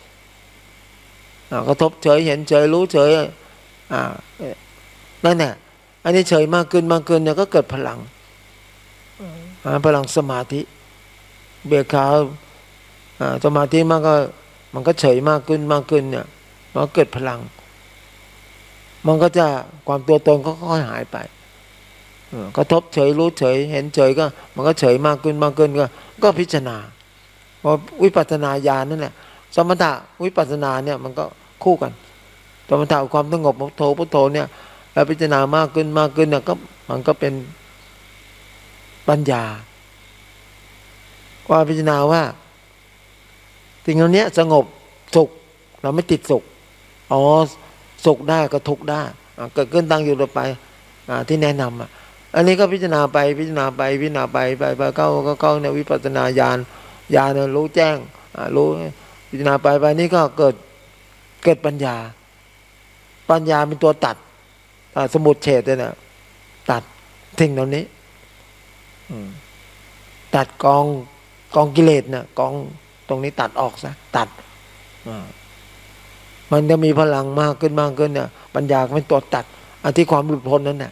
กระทบเฉยเห็นเฉยรู้เฉยอ่านั่นแหละอันนี้เฉยมากขึ้นมากขึ้นเนี่ยก็เกิดพลังพลังสมาธิเบียขาสมาธิมันก็มันก็เฉยมากขึ้นมากขึ้นเนี่ยมันก็เกิดพลังมันก็จะความตัวตนก็ค่อยหายไปกระทบเฉยรู้เฉยเห็นเฉยก็มันก็เฉยมากขึ้นมากขึ้นก็ก็พิจารณาเพราะวิปัสสนาญาณนั่นแหละสมถะวิปัสสนาเนี่ยมันก็คู่กันสมถะความสงบพุทโธพุทโธเนี่ยแล้วพิจารณามากขึ้นมากขึ้นเนี่ยก็มันก็เป็นปัญญาว่าพิจารณาว่าสิ่งเหล่านี้สงบสุขเราไม่ติดสุขอ๋อสุขได้ก็ทุกข์ได้เกิดขึ้นตั้งอยู่ต่อไปที่แนะนำอ่ะอันนี้ก็พิจารณาไปพิจารณาไปพิจารณาไปไปไปเข้าก็เข้าในวิปัสสนาญาณญาณรู้แจ้งรู้พิจารณาไปไปนี่ก็เกิดเกิดปัญญาปัญญาเป็นตัวตัดสมุทเฉทเนี่ยตัดสิ่งเหล่านี้ตัดกองกองกิเลสเนี่ยกองตรงนี้ตัดออกซะตัดมันจะมีพลังมากขึ้นมากขึ้นเนี่ยปัญญาเป็นตัวตัดอันที่ความหลุดพ้นนั้นเนี่ย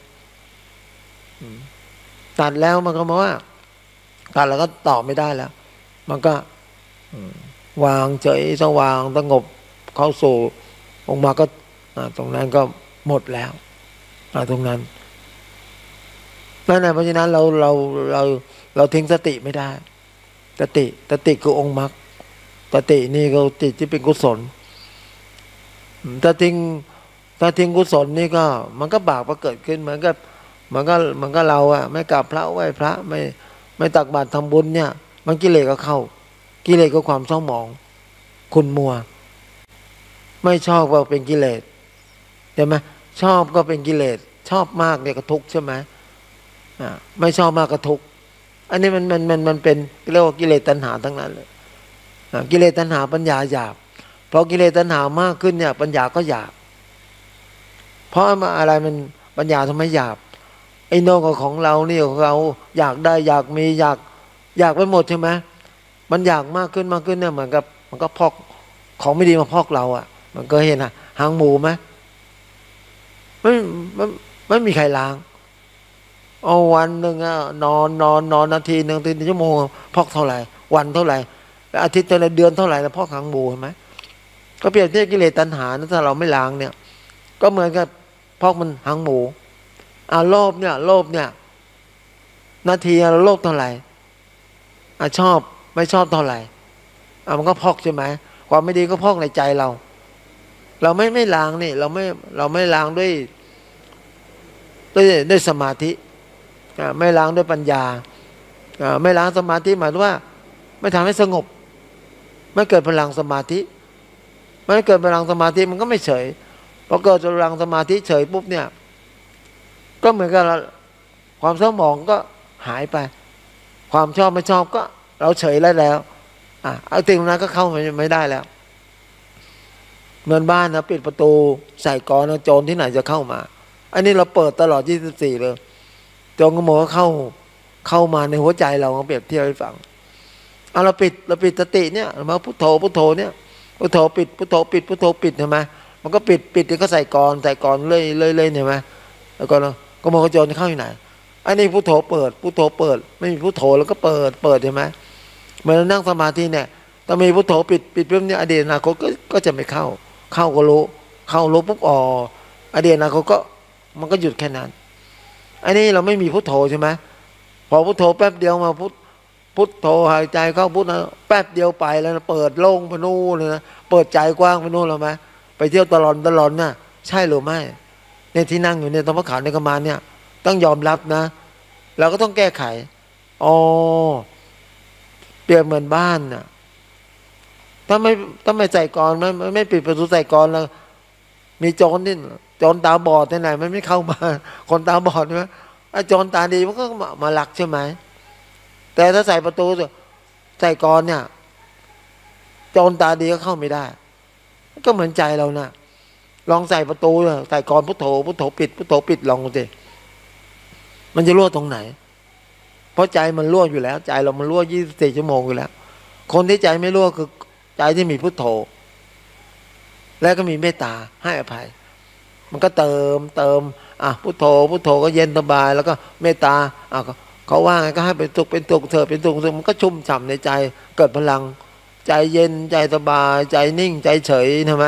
ตัดแล้วมันก็มาว่าตัดแล้วก็ต่อไม่ได้แล้วมันก็วางเฉยสว่างสงบเข้าสู่องค์มาก็ตรงนั้นก็หมดแล้วตรงนั้นนั่นแหละเพราะฉะนั้นเราเราเราเราทิ้งสติไม่ได้สติสติคือองค์มรรคสตินี่ก็จิตที่เป็นกุศลถ้าทิ้งถ้าทิ้งกุศลนี่ก็มันก็บาปก็เกิดขึ้นเหมือนกับมันก็มันก็เราอะไม่กราบพระไหว้พระไม่ไม่ตักบาตรทำบุญเนี่ยมันกิเลสก็เข้ากิเลสก็ความเศร้าหมองขุ่นมัวไม่ชอบก็เป็นกิเลสใช่ไหมชอบก็เป็นกิเลสชอบมากเนี่ยก็ทุกข์ใช่ไหมอ่าไม่ชอบมากก็ทุกข์อันนี้มันมันมันมันเป็นเรียกว่ากิเลสตัณหาทั้งนั้นเลยกิเลสตัณหาปัญญาหยาบเพราะกิเลสตัณหามากขึ้นเนี่ยปัญญาก็หยาบเพราะอะไรมันปัญญาทำไมหยาบไอ้โน่นของเรานี่ของเราอยากได้อยากมีอยากอยากไปหมดใช่ไหมมันอยากมากขึ้นมากขึ้นเนี่ยเหมือนกับมันก็พอกของไม่ดีมาพอกเราอ่ะมันก็เห็นอ่ะหางหมูไหมไม่ไม่ไม่มีใครล้างเอาวันหนึ่งอ่ะนอนนอนนอนนาทีหนึ่งตีชั่วโมงพอกเท่าไหร่วันเท่าไหร่อาทิตย์เท่าไหร่เดือนเท่าไหร่แล้วพอกหางหมูเห็นไหมก็เปรียบเทียบกิเลสตัณหานะถ้าเราไม่ล้างเนี่ยก็เหมือนกับพอกมันหางหมูอ่าโลภเนี่ยโลภเนี่ยนาทีเราโลภเท่าไหร่อ่าชอบไม่ชอบเท่าไหร่อ่ามันก็พอกใช่ไหมคความไม่ดีก็พอกในใจเราเราไม่ไม่ล้างนี่เราไม่เราไม่ล้างด้วยด้วยด้วยสมาธิไม่ล้างด้วยปัญญาไม่ล้างสมาธิหมายถึงว่าไม่ทำให้สงบไม่เกิดพลังสมาธิไม่เกิดพลังสมาธิมันก็ไม่เฉยพอเกิดพลังสมาธิเฉยปุ๊บเนี่ยก็เหมือนกับความเศร้าหมองก็หายไปความชอบไม่ชอบก็เราเฉยแล้วแล้วอ่ะเอาสิ่งนั้นก็เข้าไม่ได้แล้วเหมือนบ้านนะปิดประตูใส่กรนะโจรที่ไหนจะเข้ามาอันนี้เราเปิดตลอดยี่สิบสี่เลยโจรขโมยก็เข้าเข้ามาในหัวใจเราเปรียบเทียบให้ฟังเอาเราปิดเราปิดสติเนี่ยมาพุทโธพุทโธเนี่ยพุทโธปิดพุทโธปิดพุทโธปิดใช่ไหมมันก็ปิดปิดแล้วก็ใส่กรใส่กรเลยเลยเลยเห็นไหมแล้วก็ขโมยโจรเข้าอยู่ไหนอันนี้พุทโธเปิดพุทโธเปิดไม่มีพุทโธแล้วก็เปิดเปิดเห็นไหมเมื่อนั่งสมาธิเนี่ยถ้ามีพุทโธปิดปิดเพิ่มเนี่ยอดีตอนาคตก็ก็จะไม่เข้าเข้าก็รู้เข้ารู้ปุ๊บอ๋ออดีตอนาคตก็มันก็หยุดแค่นั้นอันนี้เราไม่มีพุทโธใช่ไหมพอพุทโธแป๊บเดียวมาพุทพุทโธหายใจเข้าพุทนะแป๊บเดียวไปแล้วนะเปิดโล่งไปนู่นเลยนะเปิดใจกว้างไปนู่นแล้วไหมไปเที่ยวตลอดตลอดน่ะใช่หรือไม่เนี่ยที่นั่งอยู่เนี่ยธรรมขันในกรรมาเนี่ยต้องยอมรับนะเราก็ต้องแก้ไขอ๋อเปรียบเหมือนบ้านน่ะถ้าไม่ถ้าไม่ใส่กรไม่ไม่ปิดประตูใส่กรแล้วมีโจรนี่โจรตาบอดที่ไหนมันไม่เข้ามาคนตาบอดใช่ไหมไอ้โจรตาดีมันก็มามาลักใช่ไหมแต่ถ้าใส่ประตูใส่กรเนี่ยโจรตาดีก็เข้าไม่ได้ก็เหมือนใจเรานะลองใส่ประตูใส่กรพุทโธพุทโธปิดพุทโธปิดลองดูสิมันจะรั่วตรงไหนเพราะใจมันรั่วอยู่แล้วใจเรามันรั่วยี่สิบสี่ชั่วโมงอยู่แล้วคนที่ใจไม่รั่วคือใจที่มีพุทโธแล้วก็มีเมตตาให้อภัยมันก็เติมเติมอ่ะพุทโธพุทโธก็เย็นสบายแล้วก็เมตตาอ่ะเขาว่าไงก็ให้เป็นสุขเป็นสุขเธอเป็นสุขมันก็ชุ่มฉ่ำในใจเกิดพลังใจเย็นใจสบายใจนิ่งใจเฉยใช่ไหม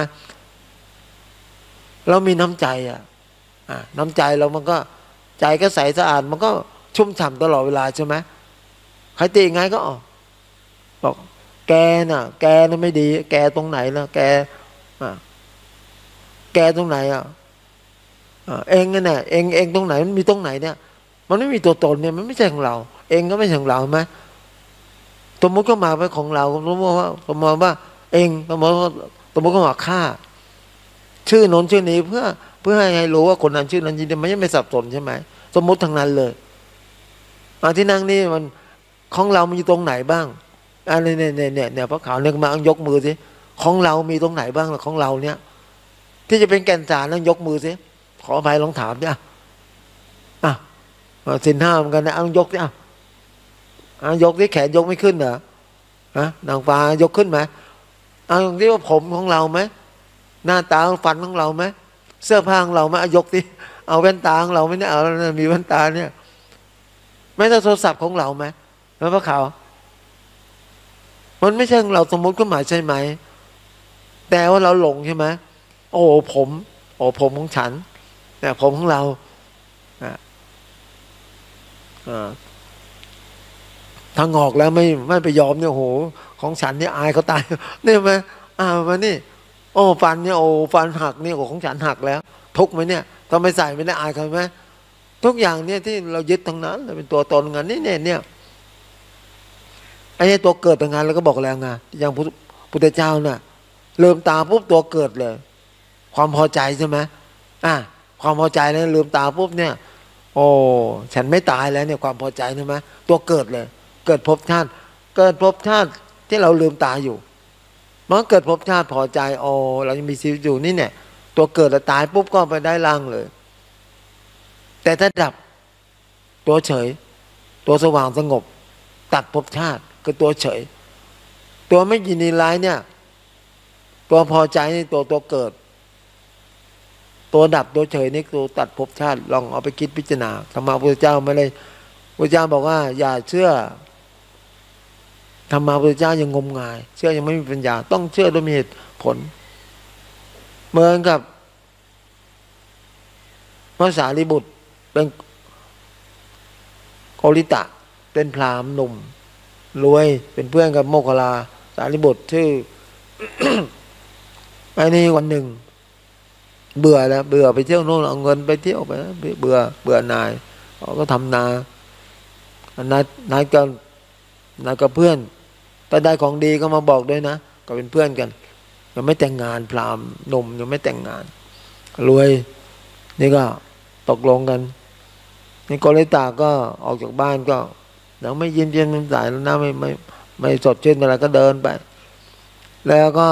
เรามีน้ำใจอ่ะอ่ะน้ำใจเรามันก็ใจก็ใสสะอาดมันก็ชุ่มฉ่ำตลอดเวลาใช่ไหมใครตีไงก็ออกบอกแกน่ะแกน่ะไม่ดีแกตรงไหนล่ะแกอ่ะแกตรงไหนอ่ะเองนั่นแหละเองเองตรงไหนมันมีตรงไหนเนี่ยมันไม่มีตัวตนเนี่ยมันไม่ใช่ของเราเองก็ไม่ใช่ของเราไหมสมมติก็มาเป็นของเราสมมติว่าสมมติว่าเองสมมติว่าสมมติก็มาฆ่าชื่อนนชื่อนี้เพื่อเพื่อให้รู้ว่าคนนั้นชื่อนั้นจริงๆมันยังไม่สับสนใช่ไหมสมมติทางนั้นเลยอาที่นั่งนี่มันของเรามันอยู่ตรงไหนบ้างอันนี้เนี่ยเนี่ยเนี่ยเนี่ยพระขาวเนี่ยมายกมือสิของเรามีตรงไหนบ้างล่ะของเราเนี่ยที่จะเป็นแก่นสารนั่งยกมือสิขออภัยลองถามดิอ่ะอ่ะสินห้าเหมือนกันนะเอายกดิอ่ะอ่ะยกที่แขนยกไม่ขึ้นเหรอฮะนางฟ้ายกขึ้นไหมเอาที่ว่าผมของเราไหมหน้าตาฟันของเราไหมเสื้อผ้าของเราไหมยกที่เอาแว่นตาของเราไหมเนี่ยเอามีแว่นตาเนี่ยแม้แต่โทรศัพท์ของเราไหมแล้วพระขาวมันไม่ใช่ของเราสมมติก็หมายใช่ไหมแต่ว่าเราหลงใช่ไหมโอ้ผมโอ้ผมของฉันเนี่ยผมของเราอ่าถ้างอกแล้วไม่ไม่ไปยอมเนี่ยโหของฉันเนี่ยอายเขาตายเนี่ยไหมอ่ามานี่โอ้ฟันเนี่ยโอ้ฟันหักเนี่ยโอ้ของฉันหักแล้วทุกไหมเนี่ยทำไมใส่ไม่ได้อายเขาไหมทุกอย่างเนี่ยที่เรายึดทั้งนั้นเป็นตัวตนงานนี่เนี่ยเนี่ยไอ้ตัวเกิดต่างงานเราก็บอกแล้วไงอย่างพุทธเจ้าน่ะลืมตาปุ๊บตัวเกิดเลยความพอใจใช่ไหมอ่ะความพอใจแล้วลืมตาปุ๊บเนี่ยโอ้ฉันไม่ตายแล้วเนี่ยความพอใจใช่ไหมตัวเกิดเลยเกิดภพชาติเกิดภพชาติที่เราลืมตาอยู่มันเกิดภพชาติพอใจโอ้เรายังมีชีวิตอยู่นี่เนี่ยตัวเกิดแล้วตายปุ๊บก็ไปได้ร่างเลยแต่ถ้าดับตัวเฉยตัวสว่างสงบตัดภพชาติคือตัวเฉยตัวไม่ยินดีร้ายเนี่ยตัวพอใจนี่ตัวตัวเกิดตัวดับตัวเฉยนี่ตัวตัดภพชาติลองเอาไปคิดพิจารณาธรรมะพุทธเจ้าไม่เลยพุทธเจ้าบอกว่าอย่าเชื่อธรรมะพุทธเจ้ายังงมงายเชื่อยังไม่มีปัญญาต้องเชื่อโดยมีเหตุผลเหมือนกับพระสารีบุตรเป็นโกริตะเป็นพราหมณ์หนุ่มรวยเป็นเพื่อนกับโมคคัลลาสารีบุตรชื่อไอ้นี่วันหนึ่งเบื่อแล้วเบื่อไปเที่ยวโน่นเอาเงินไปเที่ยวไปเบื่อเบื่อนายเขาก็ทำนานายนายก็นายกับเพื่อนแต่ได้ของดีก็มาบอกด้วยนะก็เป็นเพื่อนกันยังไม่แต่งงานพราหมณ์หนุ่มยังไม่แต่งงานรวยนี่ก็ตกลงกันนี่กอลิตาก็ออกจากบ้านก็ยังไม่ยิ้มเย็นไม่ใสแล้วนะไม่ไม่ไม่สดชื่นอะไรก็เดินไปแล้วก็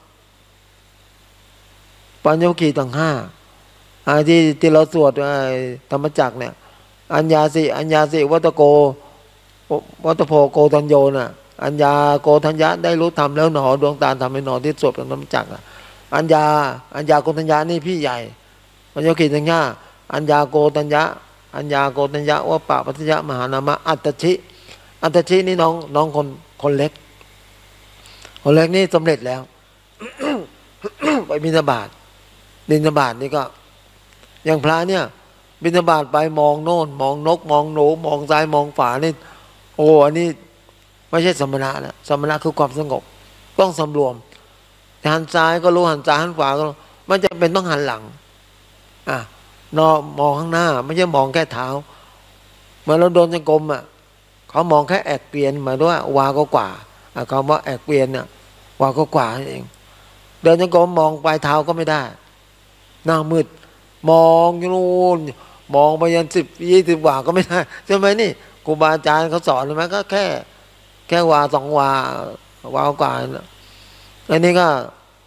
ปัญญวคีตั้งห้าอาที่ที่เราสวดธรรมจักรเนี่ยอัญญาสิอัญญาสิวัตโกวัตโพโกตัญโยน่ะอัญญาโกทัญญะได้รู้ธรรมแล้วหนอดวงตาทำให้หนอที่สวดธรรมจักรอัญญาอัญญาโกทัญญะนี่พี่ใหญ่ปัญญวคีตั้งห้าอัญญาโกตัญญะอัญญาโกตัญญะวะปะปัญญะมหานามะอัตตชิอัตตชินี่น้องน้องคนคนเล็กคนเล็กนี่สำเร็จแล้ว ไปบิณฑบาตบิณฑบาตนี่ก็อย่างพระเนี่ยบิณฑบาตไปมองโน่นมองนกมองหนูมองซ้ายมองขวานี่โอ้อันนี้ไม่ใช่สมณะนะสมณะคือความสงบต้องสำรวมหันซ้ายก็รู้หันซ้ายหันขวาก็รู้มันจะเป็นต้องหันหลังอ่ะนอมองข้างหน้าไม่ใช่มองแค่เท้าเมื่อเราโดนจงกรมอ่ะเขามองแค่แอกเปลี่ยนหมายถึงว่าวาก็กว่าคำว่าแอกเปลี่ยนเนี่ยวาก็กว่าเองเดินจงกรมมองปลายเท้าก็ไม่ได้หน้ามืดมองอยู่นู่นมองไปยันสิบยี่สิบวาก็ไม่ได้ใช่ไหมนี่ครูบาอาจารย์เขาสอนไหมก็แค่แค่วาสองวาวากว่าอันนี้ก็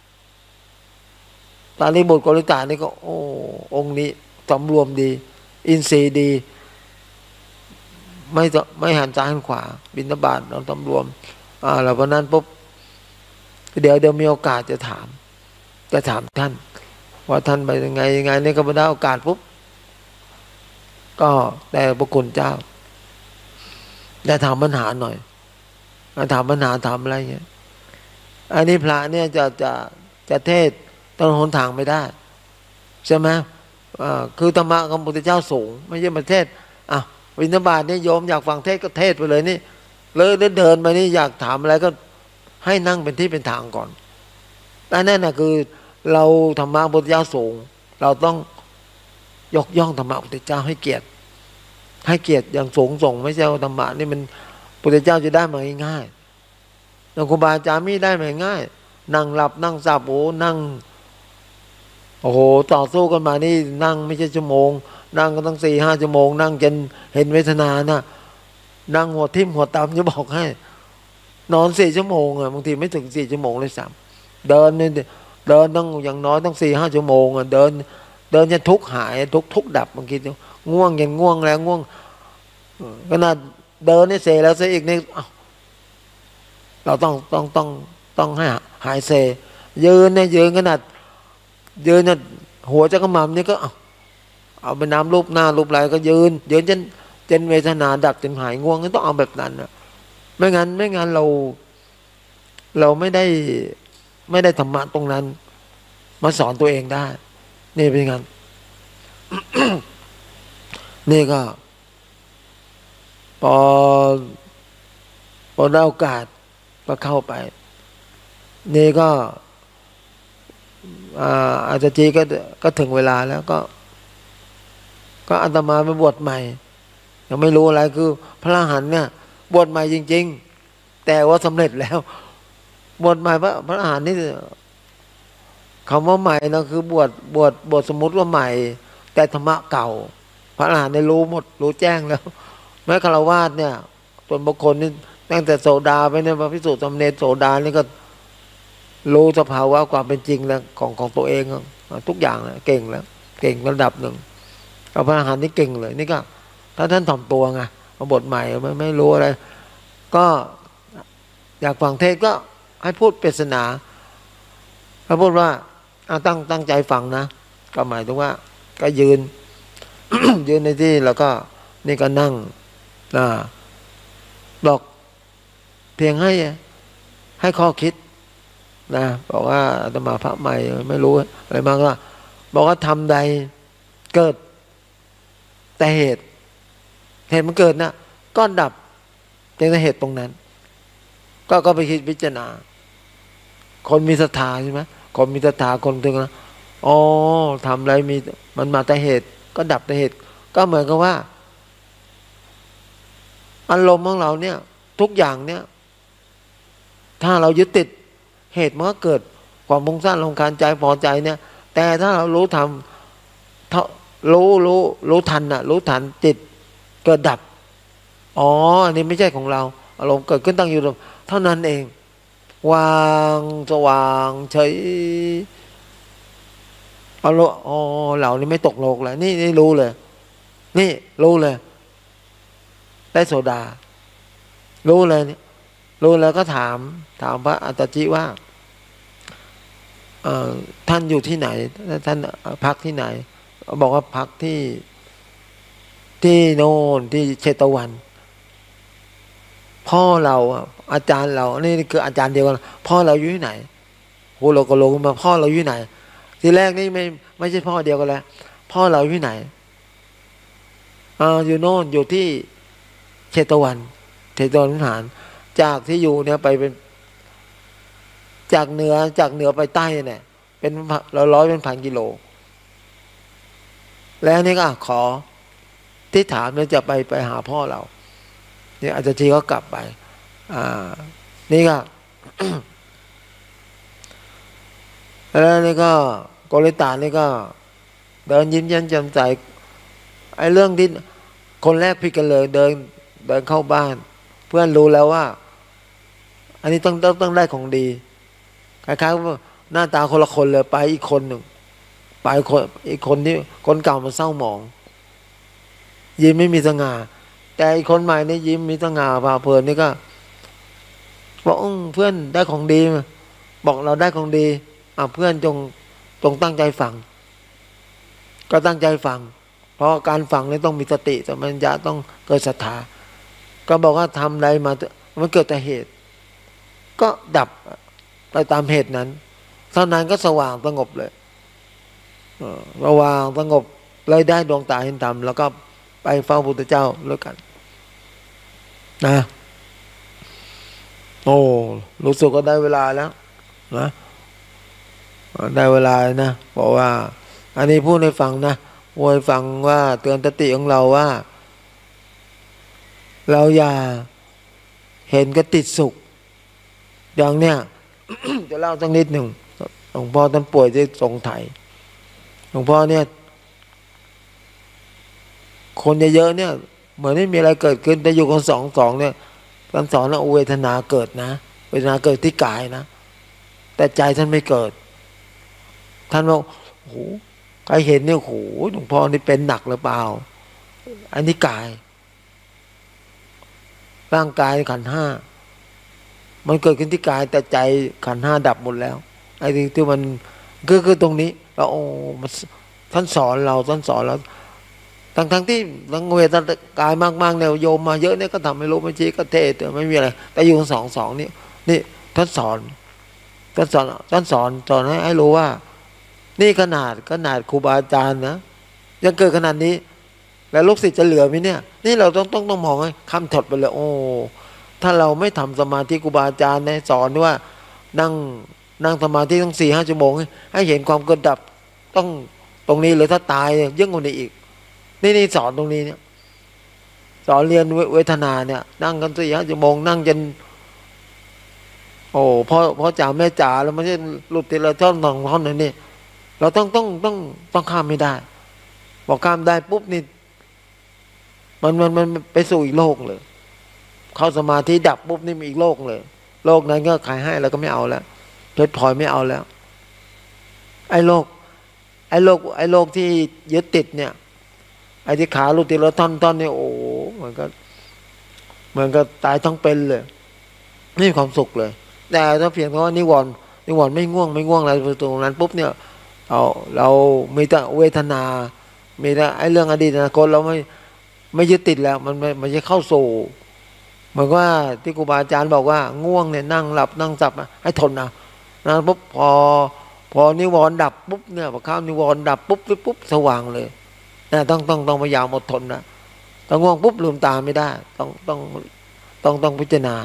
ตาลีบุตรกฤตานี่ก็โอ้องค์นี้สำรวมดีอินทรีย์ดีไม่ไม่หันซ้ายหันขวาบิณฑบาตเราสำรวมอ่าแล้ววันนั้นปุ๊บเดี๋ยวเดี๋ยวมีโอกาสจะถามจะถามท่านว่าท่านไปยังไงยังไงนี่ก็มาได้โอกาสปุ๊บก็ได้พระคุณเจ้าได้ถามปัญหาหน่อยมาถามปัญหาถามอะไรเงี้ยอันนี้พระเนี่ยจะจะจะเทศต้องหนทางไม่ได้ใช่ไหมอ่าคือธรรมะของพระพุทธเจ้าสูงไม่ใช่มาเทศอ่ะวินาบาตนี่โยมอยากฟังเทศก็เทศไปเลยนี่เลยเดินไปนี่อยากถามอะไรก็ให้นั่งเป็นที่เป็นทางก่อนแต่นั่นน่ะคือเราธรรมะพระพุทธเจ้าสูงเราต้องยกย่องธรรมะพระพุทธเจ้าให้เกียรติให้เกียรติอย่างสูงส่งไม่ใช่ธรรมะนี่มันพระพุทธเจ้าจะได้มาง่ายๆแล้วครูบาอาจารย์ไม่ได้มาง่ายนั่งหลับนั่งสับโอ้นั่งโอ้โหต่อสู้กันมานี่นั่งไม่ใช่ชั่วโมงนั่งก็ตั้งสี่ห้าชั่วโมงนั่งจนเห็นเวทนานะนั่งหัวทิ่มหัวตำจะบอกให้นอนสี่ชั่วโมงอ่ะบางทีไม่ถึงสี่ชั่วโมงเลยสามเดินเนี่ยเดินต้องอย่างน้อยต้องสี่ห้าชั่วโมงอ่ะเดินเดินจนทุกข์หายทุกทุกข์ดับบางทีง่วงยังง่วงแล้วง่วงขนาดเดินนี่เซแล้วเซอีกนี่เราต้องต้องต้องต้องให้หายเซยืนเนี่ยยืนขนาดยืนเนี่ยหัวจะกระหม่อมนี่ก็เอาเอาไปน้ำรูปหน้ารูปไหลก็ยืนยืนจนจนเวทนาดับจนหายง่วงก็ต้องเอาแบบนั้นนะไม่งั้นไม่งั้นเราเราไม่ได้ไม่ได้ธรรมะตรงนั้นมาสอนตัวเองได้นี่เป็นงั้น นี่ก็พอพอได้โอกาสก็เข้าไปนี่ก็อาจารย์จีก็ก็ถึงเวลาแล้วก็ก็อาตมาไปบวชใหม่ยังไม่รู้อะไรคือพระอรหันต์เนี่ยบวชใหม่จริงๆแต่ว่าสำเร็จแล้วบวชใหม่พระพระอรหันต์นี่คำว่าใหม่นะคือบวชบวชบวชสมมุติว่าใหม่แต่ธรรมะเก่าพระอรหันต์ได้รู้หมดรู้แจ้งแล้วแม้ฆราวาสเนี่ยส่วนบุคคลนี่ตั้งแต่โสดาไปเนี่ยพระภิกษุสามเณรโสดานี่ก็รู้สภาวะความเป็นจริงแล้วของของตัวเองทุกอย่างแล้วเก่งแล้วเก่งระดับหนึ่งเอาพระอรหันต์นี่เก่งเลยนี่ก็ถ้าท่านถ่อมตัวไงมาบทใหม่ไม่ไม่รู้อะไรก็อยากฟังเทศก็ให้พูดปริศนาถ้าพูดว่าตั้งตั้งใจฟังนะก็หมายถึงว่าก็ยืน ยืนในที่แล้วก็นี่ก็นั่งนะบอกเพียงให้ให้ข้อคิดนะบอกว่าอาตมาพระใหม่ไม่รู้อะไรมากว่าบอกว่าทำใดเกิดแต่เหตุเหตุมันเกิดนะก็ดับแต่เหตุตรงนั้นก็ก็ไปคิดพิจารณาคนมีศรัทธาใช่ไหมคนมีศรัทธาคนถึงนะอ๋อทำอะไรมีมันมาแต่เหตุก็ดับแต่เหตุก็เหมือนกับว่าอารมณ์ของเราเนี่ยทุกอย่างเนี่ยถ้าเรายึดติดเหตุมันก็เกิดความมุ่งสร้างลงการใจพอใจเนี่ยแต่ถ้าเรารู้ทำรู้รู้รู้ทันน่ะรู้ทันจิตเกิดดับอ๋ออันนี้ไม่ใช่ของเราอารมณ์เกิดขึ้นตั้งอยู่เท่านั้นเองวางสว่างเฉยเอาละอ๋อเหล่านี้ไม่ตกโลกแล้วนี่นี่รู้เลยนี่รู้เลยได้โสดารู้เลยนี่รู้แล้วก็ถามถามพระอัตตจิว่าท่านอยู่ที่ไหนท่านพักที่ไหนบอกว่าพักที่ที่โน่นที่เชตวันพ่อเราอาจารย์เรานี่คืออาจารย์เดียวกันพ่อเราอยู่ที่ไหนโหเราก็ลงมาพ่อเราอยู่ไหนทีแรกนี่ไม่ไม่ใช่พ่อเดียวกันแล้วพ่อเราอยู่ไหนอ่าอยู่โน่นอยู่ที่เชตวันเชตวันวิหารจากที่อยู่เนี่ยไปเป็นจากเหนือจากเหนือไปใต้เนี่ยเป็นร้อยร้อยเป็นพันกิโลแล้วนี่ก็ขอที่ถามเนี่ยจะไปไปหาพ่อเราเนี่ยอาจารย์ทีก็กลับไปอ่านี่ก็ แล้วนี่ก็โกริตานี่ก็เดินยิ้มแย้มแจ่มใสไอ้เรื่องที่คนแรกผิดกันเลยเดินเดินเข้าบ้านเพื่อนรู้แล้วว่าอันนี้ต้องต้องต้องได้ของดีคล้ายๆว่าหน้าตาคนละคนเลยไปอีกคนหนึ่งไปคนอีกคนที่คนเก่ามันเศร้าหมองยิ้มไม่มีสง่าแต่อีกคนใหม่นี่ยิ้มมีสง่าผ่าเพลินนี่ก็บอกเพื่อนได้ของดีบอกเราได้ของดีอ่ะเพื่อนจงจงตั้งใจฟังก็ตั้งใจฟังเพราะการฟังนี่ต้องมีสติสัมปชัญญะต้องเกิดศรัทธาก็บอกว่าทำใดมามันเกิดแต่เหตุก็ดับไปตามเหตุนั้นเท่านั้นก็สว่างสงบเลยระว่างสงบเลยได้ดวงตาเห็นธรรมแล้วก็ไปเฝ้าพุทธเจ้าแล้วกันนะโอ้รู้สึกก็ได้เวลาแล้วนะได้เวลานะบอกว่าอันนี้พูดให้ฟังนะพูดให้ฟังว่าเตือนสติของเราว่าเราอย่าเห็นก็ติดสุขอย่างเนี้ย จะเล่าสักนิดหนึ่งหลวงพ่อท่านป่วยที่ทรงไถหลวงพ่อเนี่ยคนเยอะๆเนี่ยเหมือนไม่มีอะไรเกิดขึ้นแต่อยู่กันสองสองเนี่ยท่านสอนว่าเวทนาเกิดนะเวทนาเกิดที่กายนะแต่ใจท่านไม่เกิดท่านบอกโอ้โหใครเห็นเนี่ยโอ้โหหลวงพ่อนี่เป็นหนักหรือเปล่าอันนี้กายร่างกายขันธ์ห้ามันเกิดขึ้นที่กายแต่ใจขันธ์ห้าดับหมดแล้วไอ้ที่ที่มันคือคือตรงนี้เราโอ้ท่านสอนเราท่านสอนเราทั้งทั้งที่ทั้งเวทนากายมากๆเนี่ยโยมมาเยอะเนี่ยก็ทำให้รู้ไม่ชี้ก็เทศไม่มีอะไรแต่อยู่สองสองนี่นี่ท่านสอนท่านสอนท่านสอนสอนให้ให้รู้ว่านี่ขนาดขนาดครูบาอาจารย์นะยังเกิดขนาดนี้แล้วลูกศิษย์จะเหลือไหมเนี่ยนี่เราต้องต้องต้องมองให้คำถดไปเลยโอ้ถ้าเราไม่ทำสมาธิครูบาอาจารย์เนี่ยสอนว่านั่งนั่งสมาธิต้องสี่ห้าชั่วโมงให้เห็นความเกิดดับต้องตรงนี้เลยถ้าตายยิ่งกว่านี้อีกนี่นี่สอนตรงนี้เนี่ยสอนเรียนเวทนาเนี่ยนั่งกันสี่ห้าชั่วโมงนั่งจนโอ้พ่อพ่อจ๋าแม่จ๋าแล้วไม่ใช่หลุดทีละท่อนสองท่อนนี่เราต้องต้องต้องต้องข้ามไม่ได้บอกข้ามได้ปุ๊บนี่มันมันมันไปสู่อีกโลกเลยเข้าสมาธิดับปุ๊บนี่มีอีกโลกเลยโลกนั้นก็ใครให้แล้วก็ไม่เอาแล้วเพชรพลอยไม่เอาแล้วไอ้โลกไอ้โลกไอ้โลกที่ยึดติดเนี่ยไอ้ที่ขาลุติละท่อนท่อนนี่โอ้เหมือนก็เหมือนก็ตายทั้งเป็นเลยไม่มีความสุขเลยแต่ถ้าเพียงเพราะว่านิวรณ์นิวรณ์ไม่ง่วงไม่ง่วงอะไรตรงนั้นปุ๊บเนี่ยเราเรามีแต่เวทนามีแต่ไอ้เรื่องอดีตอนาคตเราไม่ไม่ยึดติดแล้วมันไม่มันจะเข้าสู่เหมือนว่าที่ครูบาอาจารย์บอกว่าง่วงเนี่ยนั่งหลับนั่งจับให้ทนนะนะปุ๊บพอพอนิวรณ์ดับปุ๊บเนี่ยพอเข้านิวรณ์ดับปุ๊บปุ๊บสว่างเลยนะต้องต้องต้องพยายามอดทนนะต้องง่วงปุ๊บลืมตาไม่ได้ต้องต้องต้องต้องพิจารณา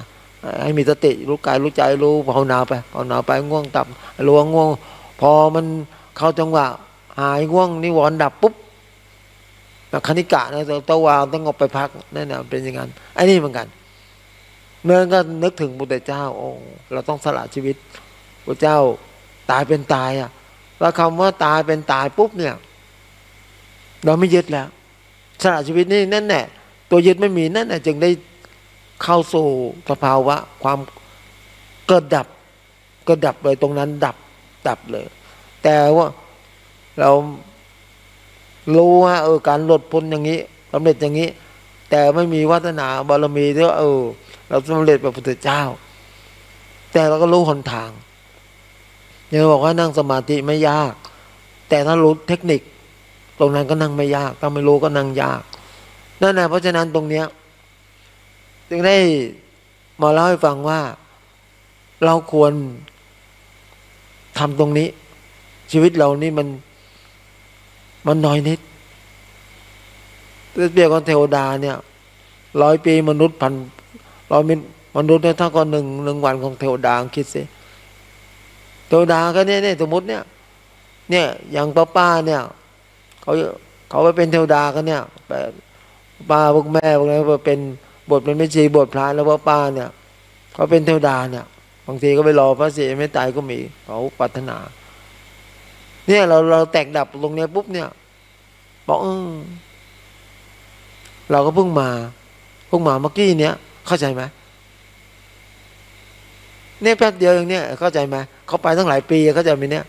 ให้มีสติรู้กายรู้ใจรู้ภาวนาไปภาวนาไปง่วงตับรู้ว่าง่วงพอมันเข้าจังหวะหายง่วงนิวรณ์ดับปุ๊บคณิกะนะตะวางต้องออกไปพักนั่นน่ะเป็นอย่างนั้นไอ้นี่เหมือนกันเมื่อก็นึกถึงพุทธเจ้าโอ้เราต้องสละชีวิตพระเจ้าตายเป็นตายอ่ะแล้วคำว่าตายเป็นตายปุ๊บเนี่ยเราไม่ยึดแล้วสละชีวิตนี่นั่นแหละตัวยึดไม่มีนั่นแหละจึงได้เข้าสู่สภาวะความเกิดดับเกิดดับเลยตรงนั้นดับดับเลย แต่ว่าเรารู้ว่าเออการหลุดพ้นอย่างนี้สำเร็จอย่างนี้แต่ไม่มีวาสนาบารมีที่ว่าเออเราสำเร็จแบบพระพุทธเจ้าแต่เราก็รู้หนทางยังบอกว่านั่งสมาธิไม่ยากแต่ถ้ารู้เทคนิคตรงนั้นก็นั่งไม่ยากถ้าไม่รู้ก็นั่งยากนั่นแหละเพราะฉะนั้นตรงเนี้ยจึงได้มาเล่าให้ฟังว่าเราควรทำตรงนี้ชีวิตเรานี่มันมันน้อยนิดเปรียบกับเทวดาเนี่ยร้อยปีมนุษย์พันร้อยมนุษย์เนี่ยเท่ากับหนึ่งหนึ่งวันของเทวดาคิดสิเทวดาก็เนี่ยเนี่ยสมมติเนี่ยเนี่ยอย่างป้าป้าเนี่ยเขาเขาไปเป็นเทวดากันเนี่ยป้าพวกแม่พวกนี้ไปเป็นบทเป็นไม่ชีบทพระแล้วป้าป้าเนี่ยเขาเป็นเทวดาเนี่ยบางทีก็ไปรอพระศรีไม่ตายก็มีเขาปรารถนาเนี่ยเราเราแตกดับตรงเนี้ยปุ๊บเนี่ยบอกเออเราก็เพิ่งมาเพิ่งมาเมื่อกี้เนี้ยเข้าใจไหมเนี่ยแป๊บเดียวอย่างเนี้ยเข้าใจไหมเขาไปตั้งหลายปีเข้าใจไหมเนี่ย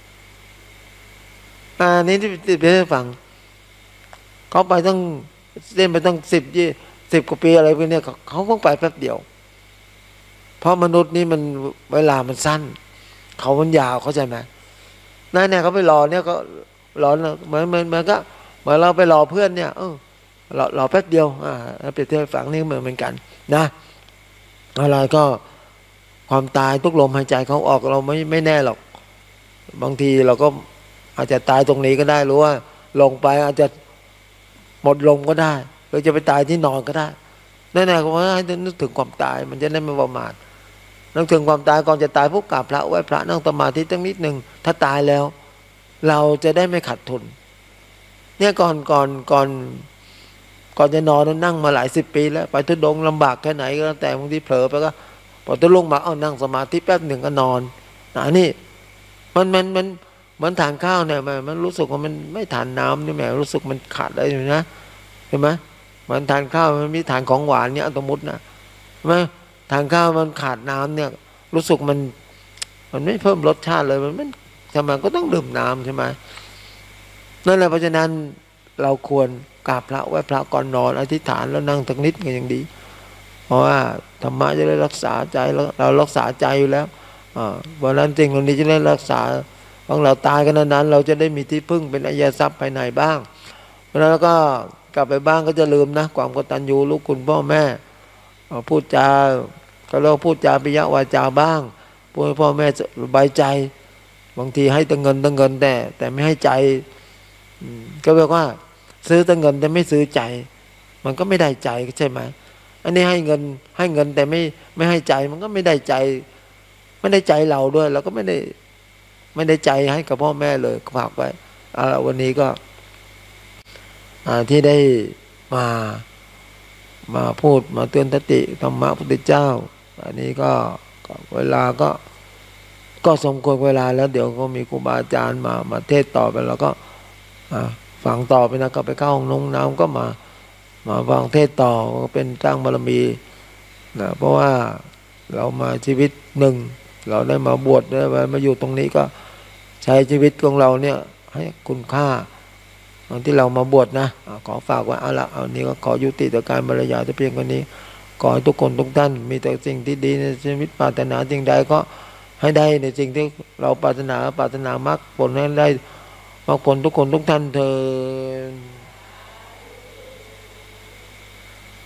อ่านี้ที่ที่ไปฟังเขาไปตั้งเล่นไปตั้งสิบยี่สิบกว่าปีอะไรพวกเนี้ยเขาเพิ่งไปแป๊บเดียวเพราะมนุษย์นี่มันเวลามันสั้นเขามันยาวเข้าใจไหมนั่นเนี่ยเขาไปรอเนี่ยก็รอเหมือนเหมือนเหมือนก็เหมือนเราไปรอเพื่อนเนี่ยเออรอรอแป๊บเดียวอ่าเปรียบเทียบฝังนี่เหมือนเหมือนกันนะอะไรก็ความตายทุกลมหายใจเขาออกเราไม่ไม่แน่หรอกบางทีเราก็อาจจะตายตรงนี้ก็ได้หรือว่าลงไปอาจจะหมดลมก็ได้หรือจะไปตายที่นอนก็ได้นั่นแหละก็ว่าให้นึกถึงความตายมันจะได้ไม่ประมาทนึกถึงความตายก่อนจะตายพวกกราบพระไหว้พระนั่งสมาธิตั้งนิดหนึ่งถ้าตายแล้วเราจะได้ไม่ขาดทุนเนี่ยก่อนก่อนก่อนก่อนจะนอนนั่งมาหลายสิบปีแล้วไปทุดงลำบากแค่ไหนก็แต่บางทีเผลอไปก็พอตุลงมาเอานั่งสมาธิแป๊บหนึ่งก็นอนอันนี้มันมันมันมันทานข้าวเนี่ยมันมันรู้สึกว่ามันไม่ทานน้ำนี่แหมรู้สึกมันขาดอะไรอยู่นะเห็นไหมมันทานข้าวมันมีทานของหวานเนี่ยสมมตินะใช่ไหมทานข้าวมันขาดน้ำเนี่ยรู้สึกมันมันไม่เพิ่มรสชาติเลยมันมันทำไมก็ต้องดื่มน้ำใช่ไหมนั่นแหละเพราะฉะนั้นเราควรกราบพระไหว้พระก่อนนอนอธิษฐานแล้วนั่งสักนิดก็ยังดีเพราะว่าธรรมะจะได้รักษาใจเรารักษาใจอยู่แล้วเพราะนั้นสิ่งเหล่านี้จะได้รักษาของเราตายกันนั้นเราจะได้มีที่พึ่งเป็นอริยทรัพย์ภายในบ้างเพราะนั้นแล้วก็กลับไปบ้างก็จะลืมนะความกตัญญูลูกคุณพ่อแม่พูดจาก็เราพูดจาปิยวาจาบ้างพูดให้พ่อแม่สบายใจบางทีให้ตั้งเงินตั้งเงินแต่แต่ไม่ให้ใจก็แปลว่าซื้อตั้งเงินแต่ไม่ซื้อใจมันก็ไม่ได้ใจใช่ไหมอันนี้ให้เงินให้เงินแต่ไม่ไม่ให้ใจมันก็ไม่ได้ใจไม่ได้ใจเราด้วยเราก็ไม่ได้ไม่ได้ใจให้กับพ่อแม่เลยฝากไว้เอาละวันนี้ก็ที่ได้มามาพูดมาเตือนสติธรรมะพุทธเจ้าอันนี้ก็เวลาก็ก็สมควรเวลาแล้วเดี๋ยวก็มีครูบาอาจารย์มามาเทศต่อไปแล้วก็ฟังต่อไปนะก็ไปเข้าห้องน้ำน้ำก็มามาฟังเทศต่อก็เป็นสร้างบารมีนะเพราะว่าเรามาชีวิตหนึ่งเราได้มาบวชได้มาอยู่ตรงนี้ก็ใช้ชีวิตของเราเนี่ยให้คุณค่าตอนที่เรามาบวชนะขอฝากไว้เอาละเอานี้ก็ขอยุติต่อการบรรยายแต่เพียงแค่นี้ขอให้ทุกคนทุกท่านมีแต่สิ่งที่ดีในชีวิตปรารถนาสิ่งใดก็ให้ได้ในสิ่งที่เราปรารถนาปรารถนามรรคผลให้ได้มรรคผลทุกคนทุกท่านเถิด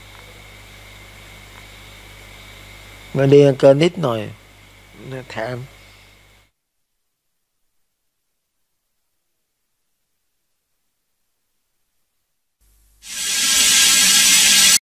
เงินเดือนเกินนิดหน่อยแถม